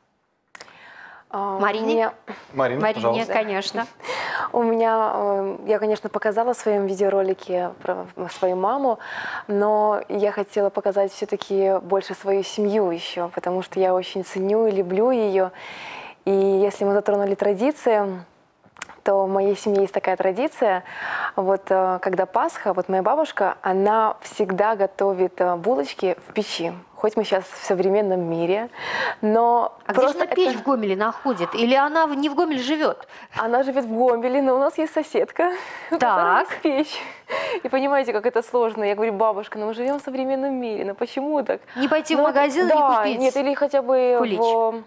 Марине? Меня... Марина, Марине, пожалуйста. конечно. У меня, я, конечно, показала в своем видеоролике про свою маму, но я хотела показать все-таки больше свою семью еще, потому что я очень ценю и люблю ее. И если мы затронули традиции, то в моей семье есть такая традиция, вот когда Пасха, вот моя бабушка, она всегда готовит булочки в печи. Хоть мы сейчас в современном мире, но А где же просто она печь это... в Гомеле находит? Или она не в Гомеле живет? Она живет в Гомеле, но у нас есть соседка, у которой есть печь. И понимаете, как это сложно. Я говорю, бабушка, ну мы живем в современном мире, ну почему так? Не пойти Ну, в магазин да, и купить? Нет, или хотя бы кулич? в,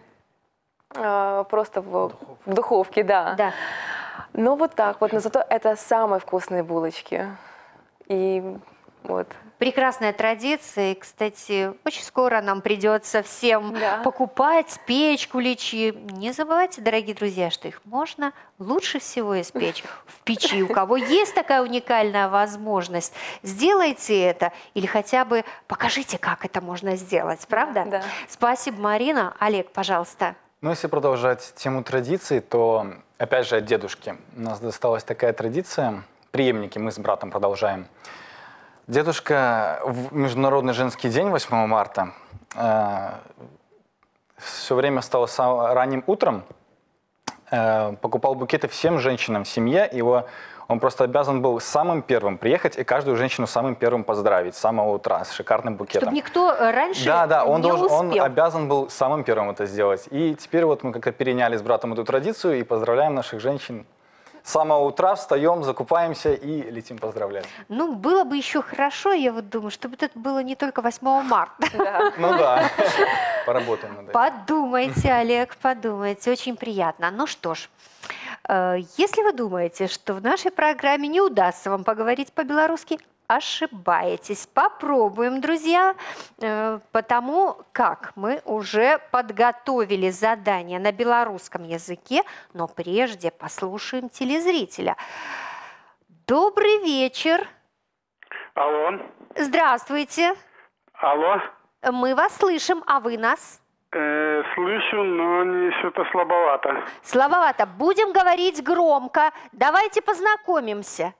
э, просто в, в духовке, да. Да. Ну вот так вот, но зато это самые вкусные булочки. И вот. Прекрасная традиция. И, кстати, очень скоро нам придется всем Да. покупать, печь куличи. Не забывайте, дорогие друзья, что их можно лучше всего испечь в печи. У кого есть такая уникальная возможность, сделайте это или хотя бы покажите, как это можно сделать. Правда? Да. Спасибо, Марина. Олег, пожалуйста. Ну, если продолжать тему традиций, то, опять же, от дедушки. У нас досталась такая традиция. Преемники мы с братом продолжаем. Дедушка в Международный женский день восьмого марта э, все время встал сам, ранним утром, э, покупал букеты всем женщинам в семье. Его, он просто обязан был самым первым приехать и каждую женщину самым первым поздравить с самого утра с шикарным букетом. Чтобы никто раньше Да, да, он, не должен, он успел. обязан был самым первым это сделать. И теперь вот мы как-то переняли с братом эту традицию и поздравляем наших женщин. С самого утра встаем, закупаемся и летим поздравлять. Ну, было бы еще хорошо, я вот думаю, чтобы это было не только восьмого марта. Ну да, поработаем над этим. Подумайте, Олег, подумайте. Очень приятно. Ну что ж, э, если вы думаете, что в нашей программе не удастся вам поговорить по-белорусски, ошибаетесь. Попробуем, друзья, э, потому как мы уже подготовили задание на белорусском языке, но прежде послушаем телезрителя. Добрый вечер. Алло. Здравствуйте. Алло. Мы вас слышим, а вы нас? Э, слышу, но не что-то слабовато. Слабовато. Будем говорить громко. Давайте познакомимся.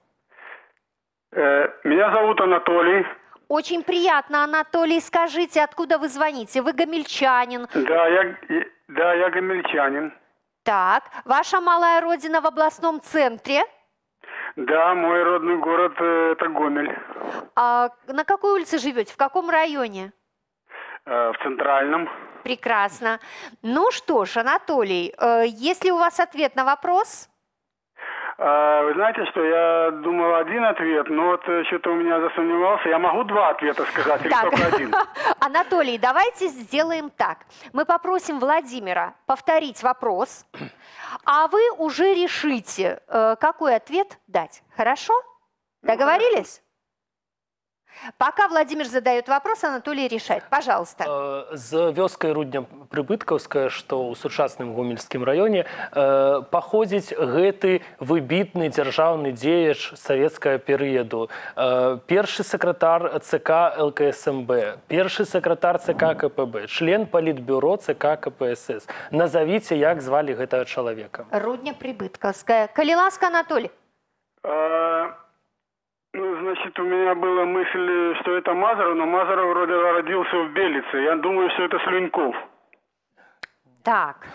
Э, меня зовут Анатолий. Очень приятно, Анатолий. Скажите, откуда вы звоните? Вы гомельчанин. Да, я, да, я гомельчанин. Так, ваша малая родина в областном центре? Да, мой родной город э, это Гомель. А на какой улице живете? В каком районе? Э, в Центральном. Прекрасно. Ну что ж, Анатолий, э, есть ли у вас ответ на вопрос? А, вы знаете, что я думал один ответ, но вот э, что-то у меня засомневался. Я могу два ответа сказать или Так. только один? Анатолий, давайте сделаем так. Мы попросим Владимира повторить вопрос, а вы уже решите, э, какой ответ дать. Хорошо? Договорились? Пока Владимир задает вопрос, Анатолий решает. Пожалуйста. Э, З вёскай Рудня Прыбыткаўская, што ў сучасным гомельскім раёне, э, паходзіць гэты выбітны дзяржаўны дзеяч савецкага перыяду. Э, першы сакратар ЦК ЛКСМБ, першы сакратар ЦК КПБ, член палітбюро ЦК КПСС. Назовіце, як звалі гэтага чалавека. Рудня Прибытковская. Коли ласка, Анатолий. А, ну, значит, у меня была мысль, что это Мазаров, но Мазаров вроде родился в Белице. Я думаю, что это Слюньков. Так.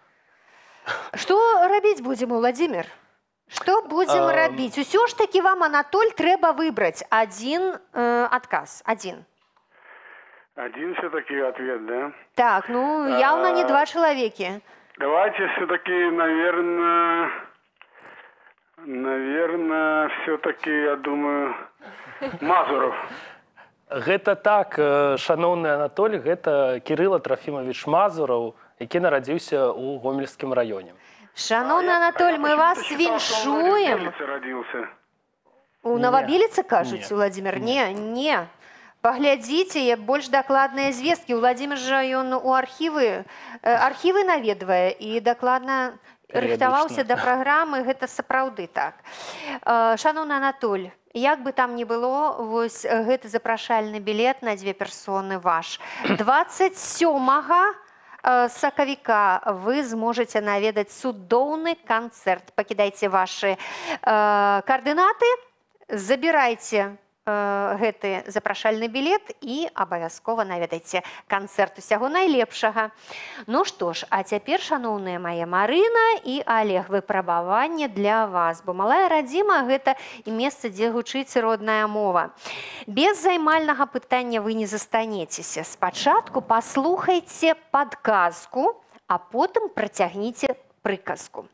Что робить будем, Владимир? Что будем Ам. робить? Усё ж таки вам, Анатоль, треба выбрать один э, отказ. Один. Один все-таки ответ, да? Так, ну, явно не два человека. Давайте все-таки, наверное, наверное, все-таки, я думаю, Мазуров. Гэта так, э, шаноўны Анатоль, гэта Кірыла Трафімович Мазураў, які нарадзіўся ў гомельскім раёне. Шановный Анатоль, мы вас віншуем. Родился. У Новобелицы, кажуць, Владимир? Не, не. Паглядзіце, больш дакладныя звесткі. Владимир жа ён у архівы, архівы наведвае і дакладна рыхтаваўся да праграмы, гэта сапраўды так. Шановны Анатоль, як бы там ни было, вось гэты запрашальны білет на дзве персоны ваш. дваццаць сёмага сакавіка вы зможаце наведаць цудоўны канцэрт. Пакідайце вашы э, координаты, забірайце э, гэты запрашальны білет і абавязкова наведайце канцэрт. Усяго найлепшага. Ну што ж, а цяпер, шаноўныя мае, Марына і Олег, выпрабаванне для вас, бо малая радзіма гэта і месца, дзе гучыць родная мова. Без займальнага пытання вы не застанецеся. Спачатку паслухайце падказку, а потым працягніце прыказку.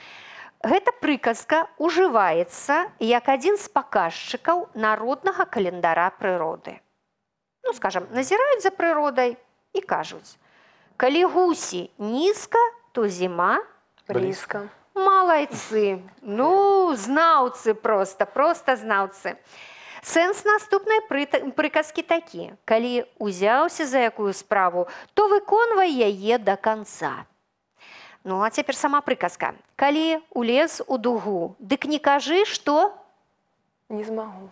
Гэта прыказка ўжываецца як адзін з паказчыкаў народнага календара прыроды. Ну, скажам, назіраюць за прыродай і кажуць: калі гусі нізка, то зіма Близко. Малайцы. Ну, знаўцы просто, просто знаўцы. Сэнс наступнай прыказкі такі: калі узяўся за якую справу, то выконвай яе да канца. Ну, а цяпер сама прыказка. Калі улез у дугу, дык не кажы, што? Не смогу.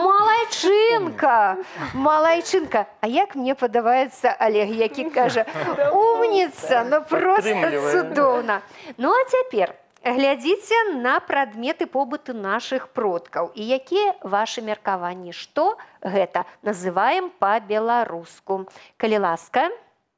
Малайчынка! Малайчынка! А як мне падаваецца Олег, які кажа: умніца, ну просто цудоўна. Ну, а цяпер глядзіце на прадметы побыту нашых продкаў. І якія вашы меркаванні? Што гэта? Называем па-беларуску. Калі ласка.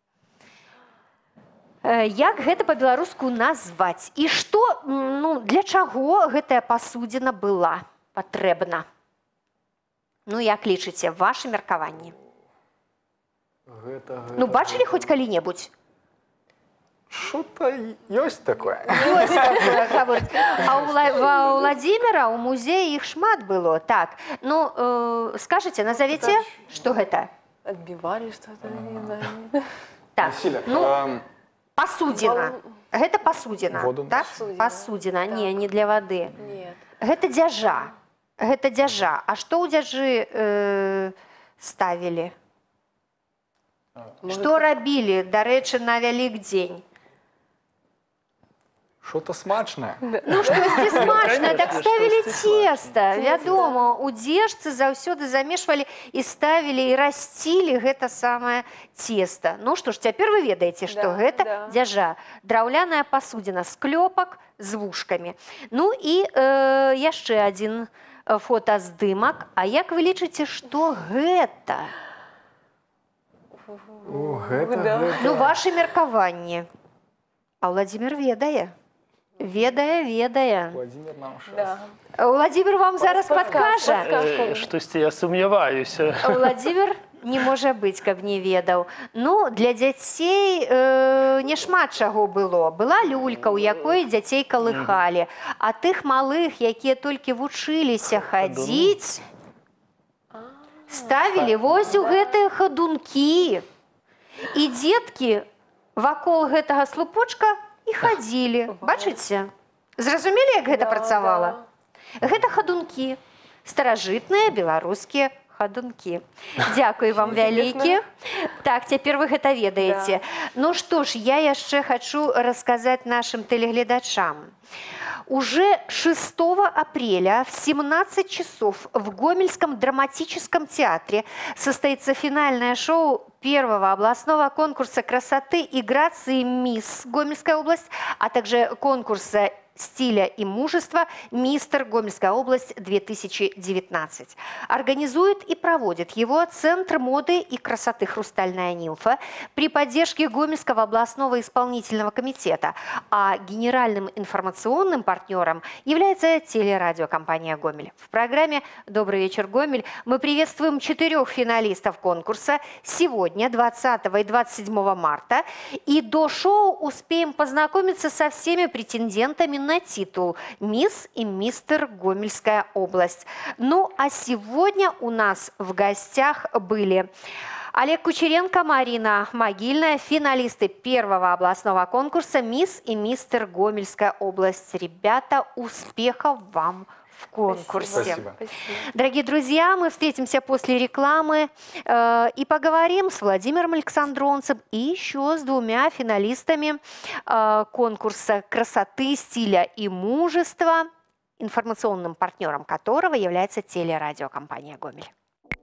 Як гэта па-беларуску назваць? І што, ну, для чаго гэтая пасудзіна была патрэбна? Ну, як лічыце, вашы меркаванні? Гэта, гэта, ну, бачылі хоць калі-небудзь? Что-то есть такое. Ёсць такое, гаворыць. А у Владимира у музея іх шмат было. Так, ну, э, скажыце, назовіце, што гэта? Отбивали что-то, не знаю. Так, ну, пасудзіна. Гэта пасудзіна, Воду так? Пасудзіна. Пасудзіна, не, не для вады. Нет. Гэта дзяжа. Гэта дзяжа. А што ў дзяжы э, ставілі? Што рабілі, дарэчы, на Вялікдзень? Что-то смачное. Ну, штосьці смачнае, так ставілі цеста. Вядома, у дзежцы заўсёды замешвалі і ставілі, і расцілі гэта самае цеста. Ну што ж, цяпер вы ведаеце, што Да, гэта да. дзяжа. Драўляная пасудзіна з клёпак, з вушкамі. Ну і э, яшчэ адзін фотаздымак. А як вы лічыце, што гэта? О, гэта, Да. гэта. Ну, вашы меркаванні. А Владимир ведае. Ведае, ведае. Владимир нам сейчас. Да. Владимир вам зараз Подсказ, падкажа. подсказ. Штосьці я сумняваюся. Владимир не можа быць, каб не ведаў. Ну, для дзяцей э, не шмат чаго было. Была люлька, у якой дзяцей калыхалі. А тых малых, якія толькі вучыліся хадзіць, ставілі вось у гэтыя хадункі. І дзеткі вакол гэтага слупочка і хадзілі. Бачыце? Зразумелі, як гэта працавала? Гэта хадункі. Старажытныя беларускія хадункі. Дзякуй вам вялікі. Так, цяпер вы гэта ведаеце. Ну што ж, я яшчэ хачу расказаць нашим телеглядачам. Уже шестого апреля в семнадцать часов в Гомельском драматическом театре состоится финальное шоу первого областного конкурса красоты и грации «Мисс Гомельская область», а также конкурса стиля и мужества «Мистер Гомельская область две тысячи девятнадцать». Организует и проводит его Центр моды и красоты «Хрустальная нимфа» при поддержке Гомельского областного исполнительного комитета, а генеральным информационным партнером является телерадиокомпания «Гомель». В программе «Добрый вечер, Гомель» мы приветствуем четырех финалистов конкурса сегодня, двадцатого и двадцать седьмого марта, и до шоу успеем познакомиться со всеми претендентами на титул «Мисс» и «Мистер Гомельская область». Ну, а сегодня у нас в гостях были Олег Кучеренко, Марина Могильная, финалисты первого областного конкурса «Мисс» и «Мистер Гомельская область». Ребята, успехов вам в конкурсе. Спасибо. Дорогие друзья, мы встретимся после рекламы э, и поговорим с Владимиром Александронцем и еще с двумя финалистами э, конкурса красоты, стиля и мужества, информационным партнером которого является телерадиокомпания «Гомель».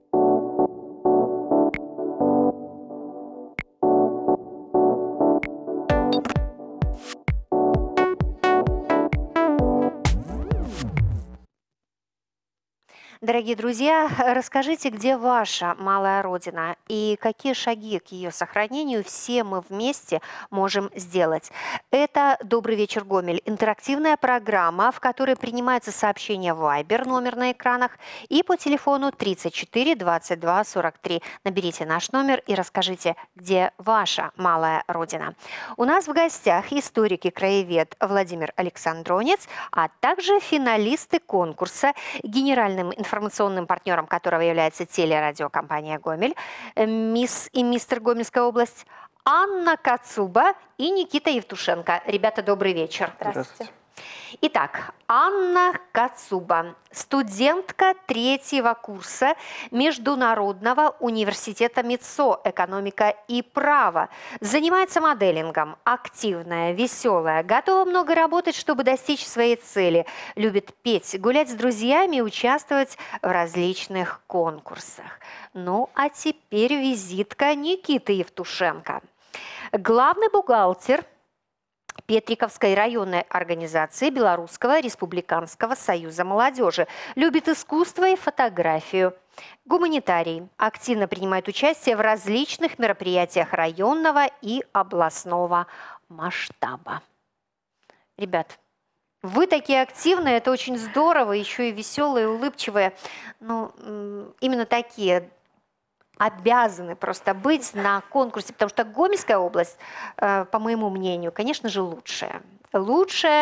Дорогие друзья, расскажите, где ваша малая родина и какие шаги к ее сохранению все мы вместе можем сделать. Это «Добрый вечер, Гомель» – интерактивная программа, в которой принимаются сообщения в Viber, номер на экранах, и по телефону тридцать четыре двадцать два сорок три. Наберите наш номер и расскажите, где ваша малая родина. У нас в гостях историк и краевед Владимир Александронец, а также финалисты конкурса, генеральным информационным партнером которого является телерадиокомпания «Гомель», «Мисс» и «Мистер Гомельская область», Анна Кацуба и Никита Евтушенко. Ребята, добрый вечер. Здравствуйте. Итак, Анна Кацуба, студентка третьего курса Международного университета МИЦО «Экономика и право». Занимается моделингом, активная, веселая, готова много работать, чтобы достичь своей цели. Любит петь, гулять с друзьями и участвовать в различных конкурсах. Ну, а теперь визитка Никиты Евтушенко. Главный бухгалтер Петриковской районной организации Белорусского республиканского союза молодежи. Любит искусство и фотографию. Гуманитарий. Активно принимает участие в различных мероприятиях районного и областного масштаба. Ребят, вы такие активные, это очень здорово, еще и веселые, улыбчивые. Ну, именно такие обязаны просто быть на конкурсе, потому что Гомельская область, по моему мнению, конечно же, лучшая. Лучшая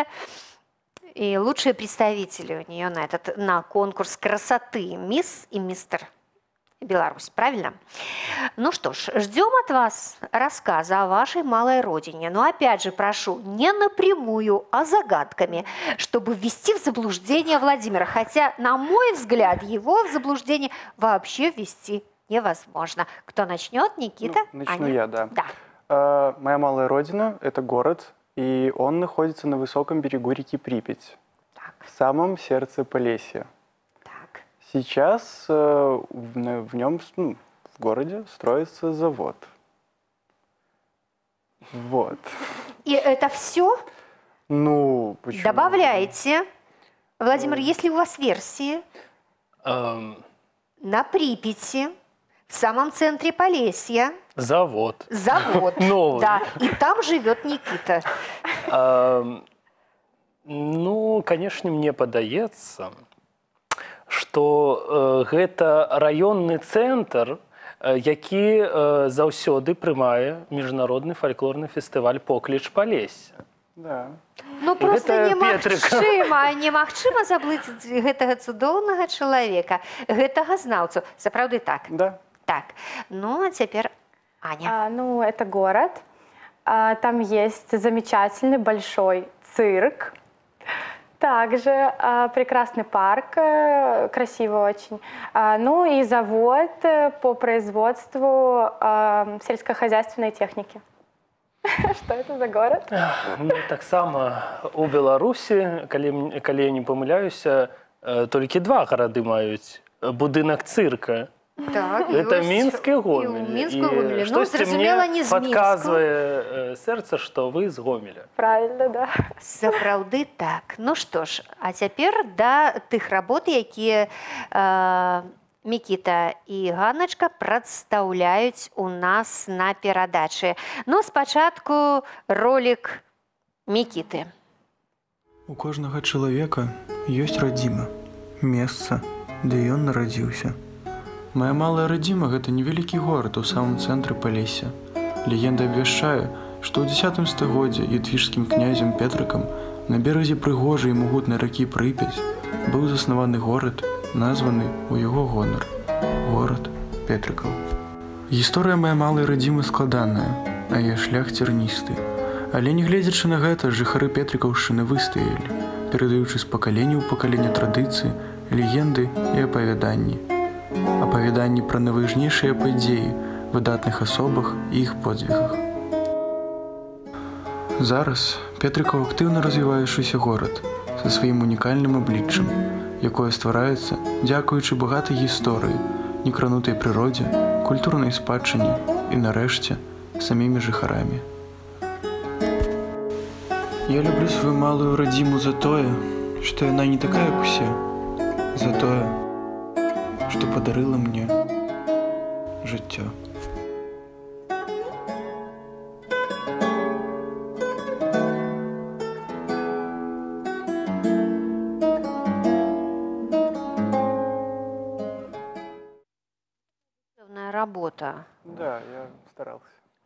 и лучшие представители у нее на этот на конкурс красоты «Мисс» и «Мистер Беларусь». Правильно? Ну что ж, ждем от вас рассказа о вашей малой родине. Но опять же прошу, не напрямую, а загадками, чтобы ввести в заблуждение Владимира. Хотя, на мой взгляд, его в заблуждение вообще ввести невозможно. Кто начнет? Никита? Ну, начну Аня? я, да. Да. Э, моя малая родина – это город, и он находится на высоком берегу реки Припять, Так. в самом сердце Полесья. Так. Сейчас э, в, в нем, ну, в городе, строится завод. Вот. И это все? Ну, почему? Добавляете. Владимир, есть ли у вас версии? Эм, На Припяти, в самом центре Полесья, завод. завод. Новый. Да, и там живет Никита. Эм, Ну, конечно, мне падаецца, што э, гэта раённы цэнтр, э, які э, заўсёды прымае міжнародны фальклорны фестываль «Покліч Палесся». Да. Ну, І просто гэта Петрыка. немагчыма, немагчыма заблыць гэтага цудоўнага чалавека, гэтага знаўцу. Сапраўды так? Да. Так. Ну, а цяпер Аня. А, ну, это город. А, там есть замечательный большой цирк. Также а, прекрасный парк, э, красиво очень. А, ну и завод э, по производству а, сельскохозяйственной техники. Что это за город? Ну, таксама у Беларусі, калі, м- калі я не памыляюся, э, толькі два гарады маюць будынак цырка. Так, Это ёсць. Мінск і І Гомель. ў Мінску і Гомелі. Ну, штосьці зразумела, мне не з Мінску. падказвае э, сэрца, што вы з Гомеля. Правильно, да. Сапраўды так. Ну што ж, а цяпер да тых работ, якія э, Мікіта і Ганначка прадстаўляюць у нас на перадачы. Ну, спачатку ролік Мікіты. У кожнага чалавека ёсць радзіма, месца, дзе ён нарадзіўся. Мая малая радзіма – гэта невялікі горад у самым цэнтры Палесся. Легенда абвяшчае, што ў дзесятым стагоддзі літвішскім князем Петрыкам на беразе прыгожай і магутнай ракі Прыпяць быў заснаваны горад, названы ў яго гонар – горад Петрыкаў. Гісторыя мая малай радзімы складаная, а яе шлях цярністы. Але нягледзячы на гэта, жыхары Петрыкаўшчыны выстаялі, перадаючы з пакалення ў пакаленне традыцыі, легенды і апавяданні. Апавяданні пра найважнейшыя падзеі, выдатных асобах і іх подзвігах. Зараз Петрыкаў актыўна развіваючыся горад са сваім унікальным абліччам, якое ствараецца дзякуючы багатай гісторыі, некранутай прыродзе, культурнай спадчыне і, нарэшце, самімі жыхарамі. Я люблю сваю малую радзіму за тое, што яна не такая, як усе, за тое, што падарыла мне жыццё. Работа. Да, я старался.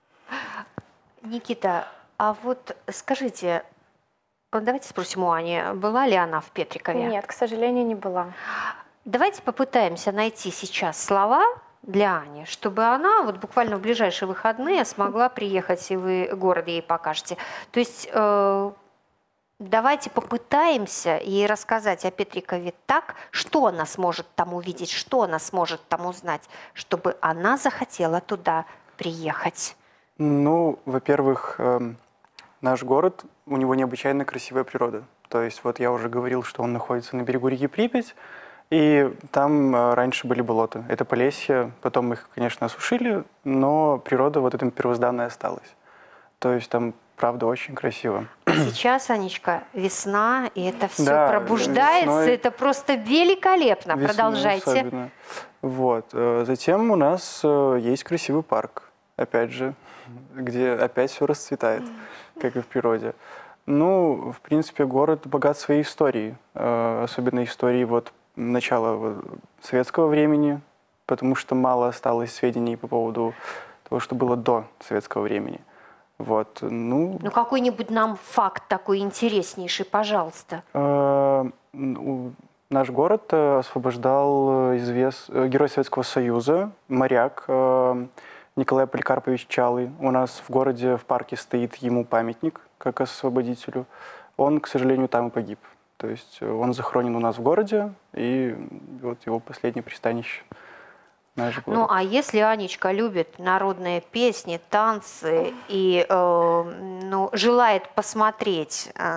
Никита, а вот скажите, давайте спросим у Ани, была ли она в Петрикове? Нет, к сожалению, не была. Давайте попытаемся найти сейчас слова для Ани, чтобы она вот буквально в ближайшие выходные смогла приехать, и вы город ей покажете. То есть э, давайте попытаемся ей рассказать о Петрикове так, что она сможет там увидеть, что она сможет там узнать, чтобы она захотела туда приехать. Ну, во-первых, э, наш город, у него необычайно красивая природа. То есть вот я уже говорил, что он находится на берегу реки Припять, и там э, раньше были болота. Это Полесье, потом их, конечно, осушили, но природа вот эта первозданная осталась. То есть там, правда, очень красиво. Сейчас, Анечка, весна, и это все Да, пробуждается, весной- это просто великолепно. Весной Продолжайте. особенно. Вот. э, Затем у нас э, есть красивый парк, опять же, где опять все расцветает, как и в природе. Ну, в принципе, город богат своей историей, э, особенно историей вот начала вот советского времени, потому что мало осталось сведений по поводу того, что было до советского времени. Вот, ну, Ну, какой-нибудь нам факт такой интереснейший, пожалуйста. Э, ну, Наш город э, освобождал э, извест... э, герой Советского Союза, моряк э, Николай Поликарпович Чалый. У нас в городе, в парке стоит ему памятник, как освободителю. Он, к сожалению, там и погиб. То есть э, он захоронен у нас в городе, и вот его последнее пристанище — наш город. Ну, а если Анечка любит народные песни, танцы и э, ну, желает посмотреть э,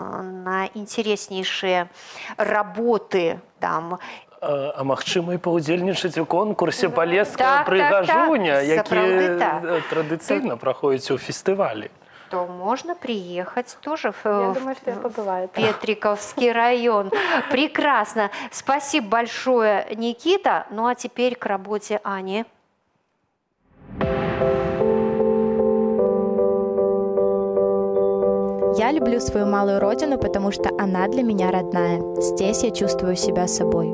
на интереснейшие работы, там, А, а магчыма і паўдзельнічаць у конкурсе «Палеская Так, так, прыгажуня», так. які Сапраўды так. э, традыцыйна праходзіць у фестывалі. то можно приехать тоже в, Я в- думаю, что я побываю там. Петриковский район. Прекрасно. Спасибо большое, Никита. Ну, а теперь к работе Ани. Я Я люблю свою малую родину, потому что она для меня родная. Здесь я чувствую себя собой.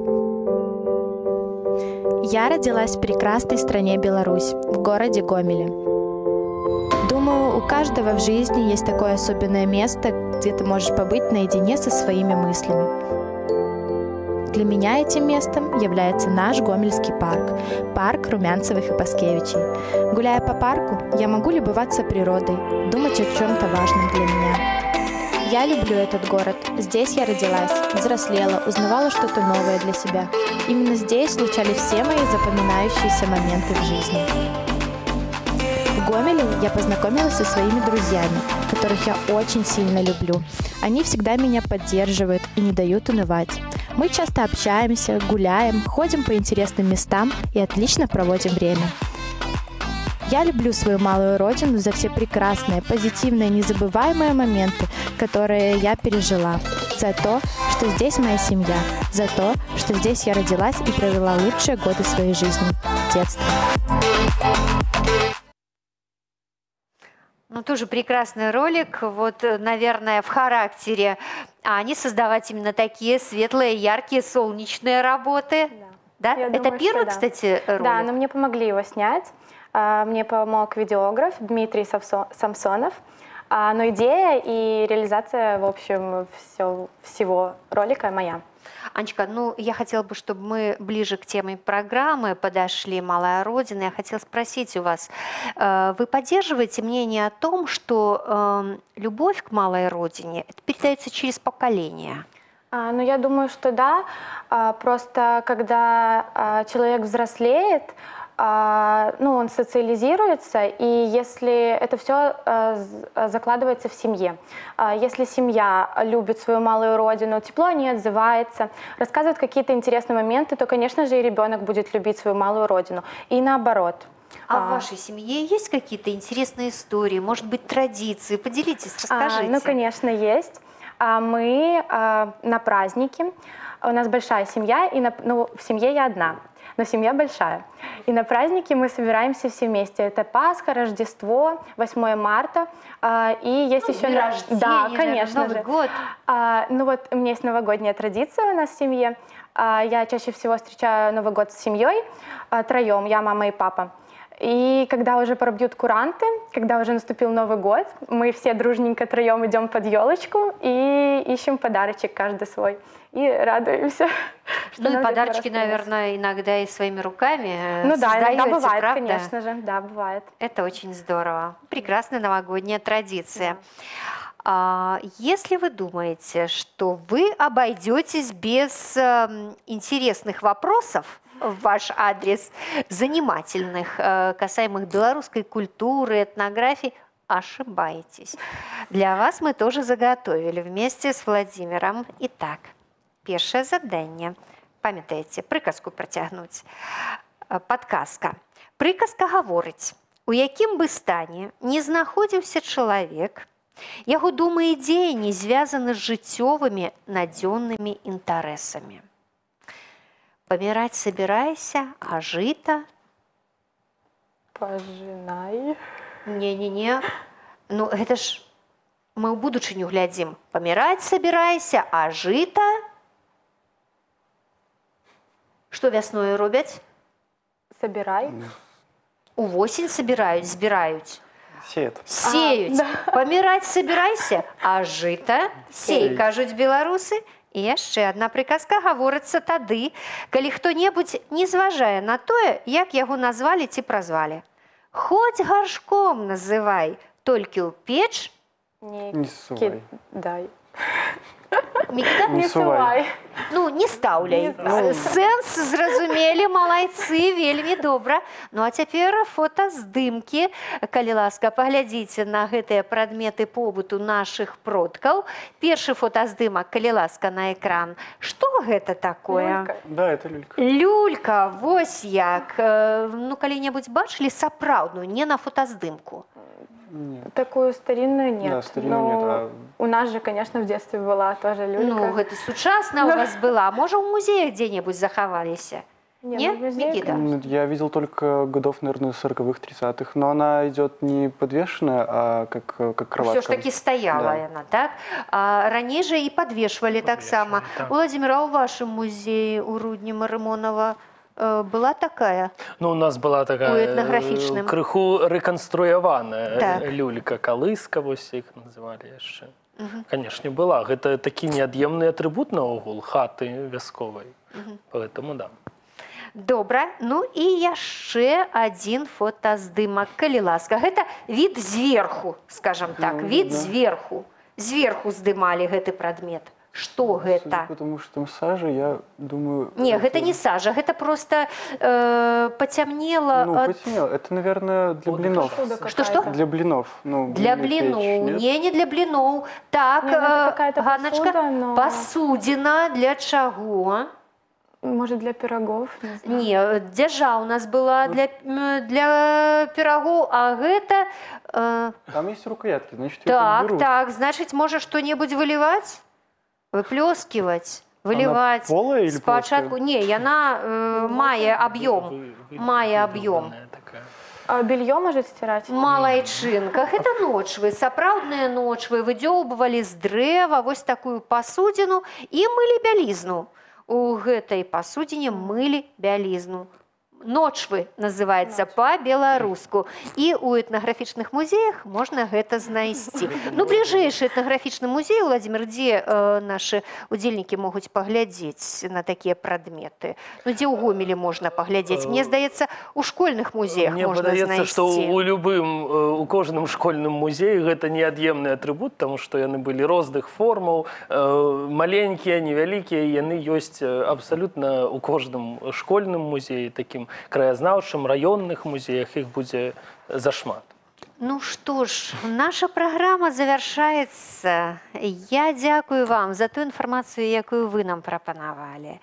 Я родилась в прекрасной стране Беларусь, в городе Гомеле. Думаю, у каждого в жизни есть такое особенное место, где ты можешь побыть наедине со своими мыслями. Для меня этим местом является наш Гомельский парк, парк Румянцевых и Паскевичей. Гуляя по парку, я могу любоваться природой, думать о чем-то важном для меня. Я люблю этот город. Здесь я родилась, взрослела, узнавала что-то новое для себя. Именно здесь случались все мои запоминающиеся моменты в жизни. В Гомеле я познакомилась со своими друзьями, которых я очень сильно люблю. Они всегда меня поддерживают и не дают унывать. Мы часто общаемся, гуляем, ходим по интересным местам и отлично проводим время. Я люблю свою малую родину за все прекрасные, позитивные, незабываемые моменты, которые я пережила. За то, что здесь моя семья. За то, что здесь я родилась и провела лучшие годы своей жизни. Детство. Ну, тоже прекрасный ролик. Вот, наверное, в характере Ани создавать именно такие светлые, яркие, солнечные работы. Да? Да? Я Это думаю, первый, да. кстати, ролик? Да, но мне помогли его снять. Мне помог видеограф Дмитрий Самсонов. Но идея и реализация, в общем, все, всего ролика моя. Анечка, ну, я хотела бы, чтобы мы ближе к теме программы подошли, «Малая Родина». Я хотела спросить у вас, вы поддерживаете мнение о том, что любовь к малой Родине это передается через поколения? А, ну, я думаю, что да. А, просто когда а, человек взрослеет, а, ну, он социализируется, и если это все а, закладывается в семье. А, если семья любит свою малую родину, тепло о ней отзывается, рассказывает какие-то интересные моменты, то, конечно же, и ребенок будет любить свою малую родину. И наоборот. А, а в вашей семье есть какие-то интересные истории, может быть, традиции? Поделитесь, расскажите. А, ну, конечно, есть. А мы а, на праздники, у нас большая семья, и на, ну, в семье я одна, но семья большая. И на праздники мы собираемся все вместе. Это Пасха, Рождество, восьмое марта. А, и есть ну, еще... День рождения, да, конечно Новый же. год. А, ну вот у меня есть новогодняя традиция у нас в семье. А, я чаще всего встречаю Новый год с семьей, а, троем, я, мама и папа. И когда уже пробьют куранты, когда уже наступил Новый год, мы все дружненько троем идем под елочку и ищем подарочек каждый свой. И радуемся. Ну и подарочки, наверное, иногда и своими руками Ну да, иногда бывает, правда? конечно же. Да, бывает. Это очень здорово. Прекрасная новогодняя традиция. А, если вы думаете, что вы обойдетесь без э, интересных вопросов в ваш адрес, занимательных, э, касаемых белорусской культуры, этнографии, ошибаетесь. Для вас мы тоже заготовили вместе с Владимиром. Итак, первое задание. Памятаете, приказку протягнуть. Подказка. Приказка говорить, у якім бы стане не знаходзіўся чалавек, яго думы і дзеянні звязаны з жыццёвымі надзённымі інтарэсамі. Паміраць собирайся, а жыта? Пажынай. Не-не-не. Ну, гэта ж мы ў будучыню глядзім. Паміраць собирайся, а жыта? Што вясною робяць? Собирай. Увосень собираюць, збіраюць. Сеют. Сеють. А, да. Паміраць собирайся, а жыта? Сей, кажуць беларусы. І яшчэ адна прыказка гаворыцца тады, калі хто-небудзь не зважае на тое, як яго назвалі ці празвалі. Хоць гаршком называй, толькі ў печ не, не сувай. Дай. Мікта? Не сувай. Ну, не стаўляй. Ну. Сэнс зразумелі, малайцы, вельмі добра. Ну, а цяпер фотаздымкі. Калі ласка, паглядзіце на гэтыя прадметы побыту нашых продкаў. Першы фотаздымак, калі ласка, на экран. Што гэта такое? Люлька. Да, это люлька. Люлька, вось як. Ну, калі-небудзь бачылі сапраўдную, не на фотаздымку? Нет. Такую старинную нет. Да, старинную но нет. А... У нас же, конечно, в детстве была тоже люлька. Ну, гэта сучасная у вас была. Можа, у музеях дзе-небудзь захаваліся? Нет, Никита? Ну, я видел только годов, наверное, сороковых, тридцатых, но она идет не подвешенная, а как, как кроватка. Все ж таки стояла Да. она, так? А раней же и подвешивали так само. так. Владимир, а у вашем музее у Рудні Маримонова э, была такая? Ну, у нас была У такая этнографічным. э, крыху реконструяваная Так. люлька, калыска, вось іх называлі яшчэ. Мгм. Канешне, была. Гэта такі неад'емны атрыбут наогул хаты вясковай. Мгм. Поэтому да. Добра, ну і яшчэ адзін фотаздымак, калі ласка. Гэта від зверху, скажам так, Ну, від да. зверху. Зверху здымалі гэты прадмет. Што гэта? Потому что там сажа, я думаю... Не, гэта не сажа, гэта просто э, пацямнела Ну, ад... потемнело. Это, наверное, для блинов. Что-что? Для блинов. Ну, Для блинную печь, блинов. нет? Не, не для блинов. Так, Не, ну это э, какая-то Ганночка, посуда, но- посудина для чаго? Может, для пирогов? Не знаю. Не, дзяжа у нас была для, м, для пирогов, а гэта... э, Там есть рукоятки, значит, её так, подберут. так, значит, можешь что-нибудь выливать? Выплескивать? Выливать? полая или Спочатку... плоская? Не, яна э, мае объем. Мае объем. А белье может стирать? Малайчынка. Гэта ночвы, сапраўдныя ночвы. Выдзёўбвалі з дрэва вось такую пасудзіну і мылі бялізну. У гэтай пасудзіне мылі бялізну. Ночвы называецца па-беларуску. І ў этнаграфічных музеях можна гэта знайсці. Ну, бліжэйшы этнаграфічны музей, Владимир, дзе э, нашы удзельнікі могуць паглядзець на такія прадметы? Ну, дзе ў Гомелі можна паглядзець? Мне здаецца, у школьных музеях Мне можна падаецца, што знайсці. у любым, э, у кожным школьным музеі гэта неад'емны атрыбут, таму што яны былі розных формаў, э, маленькія, невялікія, яны ёсць абсалютна у кожным школьным музеі, такім краязнаўчым, раённых музеях, іх будзе зашмат. Ну что ж, наша программа завершается. Я дзякую вам за ту информацию, якую вы нам прапанавалі.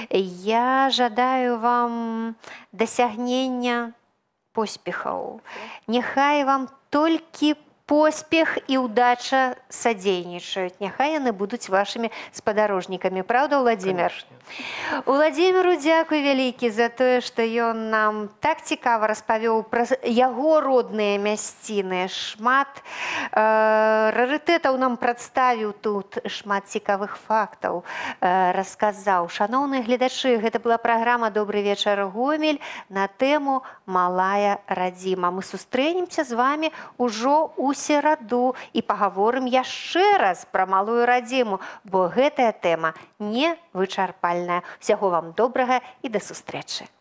Я жадаю вам дасягнення поспехаў. Няхай вам толькі поспех і ўдача садзейнічаюць. Няхай яны будуць вашымі спадарожнікамі. Праўда, Владимир? Владимиру дзякуй вялікі за тое, што ён нам так цікава распавёў пра яго родныя мясціны. Шмат э, рарытэтаў нам прадставіў тут, шмат цікавых фактаў э, расказаў. Шаноўныя гледачы, гэта была праграма «Добры вечар, Гомель» на тэму «Малая радзіма». Мы сустрэнемся з вами ўжо ў сераду і пагаворым яшчэ раз пра малую радзіму, бо гэтая тэма не вычарпальная. Усяго вам добрага і да сустрэчы.